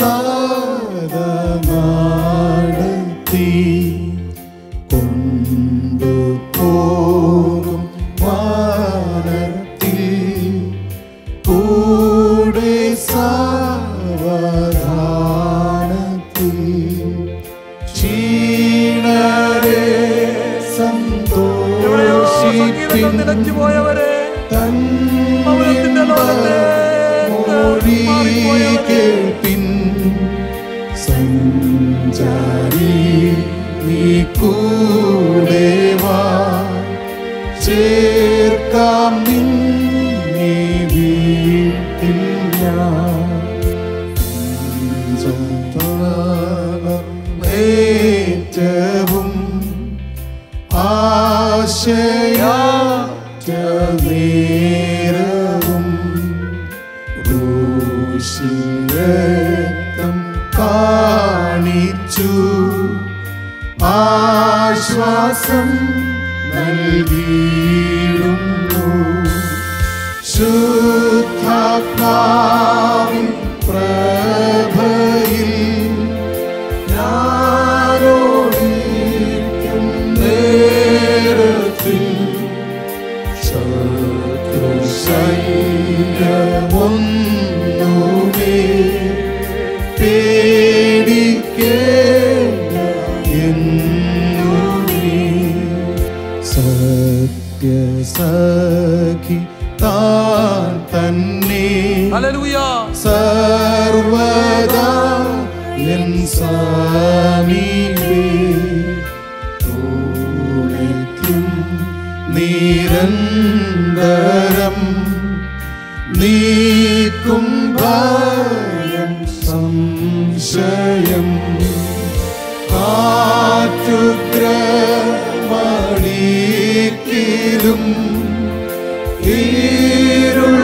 സാധമാടത്തി കൊണ്ടുപോകും വാനത്തിൽ കൂടെ സാവധാനത്തിൽ ക്ഷീണരെ സന്തോഷിപ്പിൻ കേൾപ്പിൻ സഞ്ചാരി നീ കൂടെ വാ ചേർക്കാം നിന്നെ വീട്ടിൽ ഞാൻ ഏറ്റവും ആശയാറ്റ നേരവും രക്തം കാണിച്ചു ആശ്വാസം നൽകിയിടുന്നു. ശുദ്ധാത്മാവിൻ പ്രഭയിൽ ഞാനോടിക്കും നേരത്തിൽ ശത്രുസൈന്യമൊന്നുമേ പേടിക്കേണ്ട എന്നു നീ. സത്യസഖി താൻ തന്നെ സർവദാ എൻ സമീപേ ഓടിക്കും നിരന്തരം നീക്കും ഭയം സംശയം കാറ്റുഗ്രമടിക്കിലും ഇരുൾ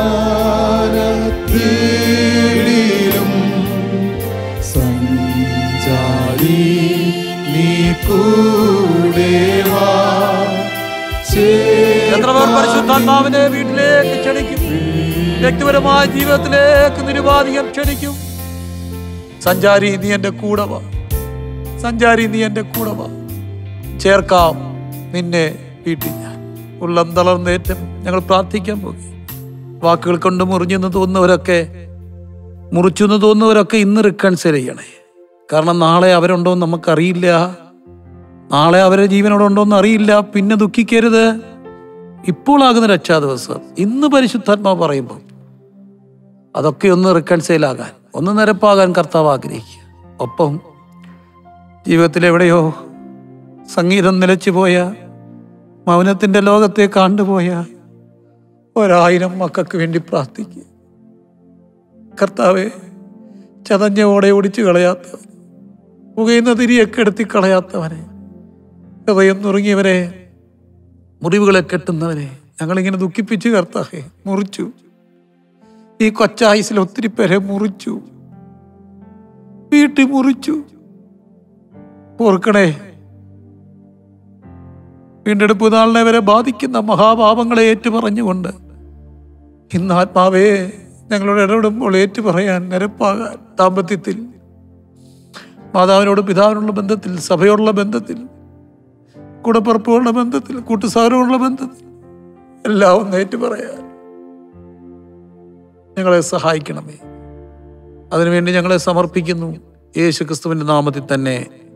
കാലത്തിലും സഞ്ചാരി നീ കൂടെ വാ. പരിശുദ്ധാത്മാവിനെ വീട്ടിലേക്ക് ക്ഷണിക്കും. വ്യക്തിപരമായ ജീവിതത്തിലേക്ക് നിരുപാധികം ക്ഷണിക്കും. സഞ്ചാരി നീ എൻ്റെ കൂടെ വാ, സഞ്ചാരി നീ എൻ്റെ കൂടെ വാ. ചേർക്കാം നിന്നെ വീട്ടിൽ ഞാൻ. ഉള്ളം തളർന്നേറ്റം ഞങ്ങൾ പ്രാർത്ഥിക്കാൻ പോകും. വാക്കുകൾ കൊണ്ട് മുറിഞ്ഞെന്ന് തോന്നുന്നവരൊക്കെ, മുറിച്ചു എന്ന് തോന്നുന്നവരൊക്കെ ഇന്ന് റിക്കൺസിൽ ചെയ്യണേ. കാരണം നാളെ അവരുണ്ടോ എന്ന് നമുക്കറിയില്ല. നാളെ അവരുടെ ജീവനോടെ ഉണ്ടോയെന്ന് അറിയില്ല. പിന്നെ ദുഃഖിക്കരുത്, ഇപ്പോഴാകുന്ന രക്ഷാ ദിവസം. ഇന്ന് പരിശുദ്ധാത്മാവ് പറയുമ്പോൾ അതൊക്കെ ഒന്ന് റിക്കൺസൈൽ ആകാൻ, ഒന്ന് നിരപ്പാകാൻ കർത്താവ് ആഗ്രഹിക്കുക. ഒപ്പം ജീവിതത്തിൽ എവിടെയോ സംഗീതം നിലച്ചു പോയ, മൗനത്തിൻ്റെ ലോകത്തെ കണ്ടുപോയ ഒരായിരം മക്കൾക്ക് വേണ്ടി പ്രാർത്ഥിക്കുക. കർത്താവെ, ചതഞ്ഞ ഓടെ ഓടിച്ചു കളയാത്തവൻ, പുകയുന്ന തിരിയൊക്കെ എടുത്തി കളയാത്തവനെ, ഹൃദയം നുറുങ്ങിയവരെ, മുറിവുകളെ കെട്ടുന്നവനെ ഞങ്ങളിങ്ങനെ ദുഃഖിപ്പിച്ച് കർത്താവെ മുറിച്ചു. ഈ കൊച്ചായുസിൽ ഒത്തിരി പേരെ മുറിച്ചു, വീട്ടിൽ മുറിച്ചു. ഓർക്കണേ, വീണ്ടെടുപ്പ് നാളിനെ വരെ ബാധിക്കുന്ന മഹാപാപങ്ങളെ ഏറ്റുപറഞ്ഞുകൊണ്ട് ഇന്ന് ആത്മാവേ ഞങ്ങളോട് ഇടപെടുമ്പോൾ ഏറ്റുപറയാൻ, നിരപ്പാകാൻ, ദാമ്പത്യത്തിൽ, മാതാവിനോട് പിതാവിനുള്ള ബന്ധത്തിൽ, സഭയോടുള്ള ബന്ധത്തിൽ, കൂടപ്പുറപ്പുകളുടെ ബന്ധത്തിൽ, കൂട്ടുസഹോദരങ്ങളുടെ ബന്ധത്തിൽ എല്ലാം ഒന്ന് ഏറ്റുപറയാൻ ഞങ്ങളെ സഹായിക്കണമേ. അതിനുവേണ്ടി ഞങ്ങളെ സമർപ്പിക്കുന്നു. യേശു ക്രിസ്തുവിൻ്റെ നാമത്തിൽ തന്നെ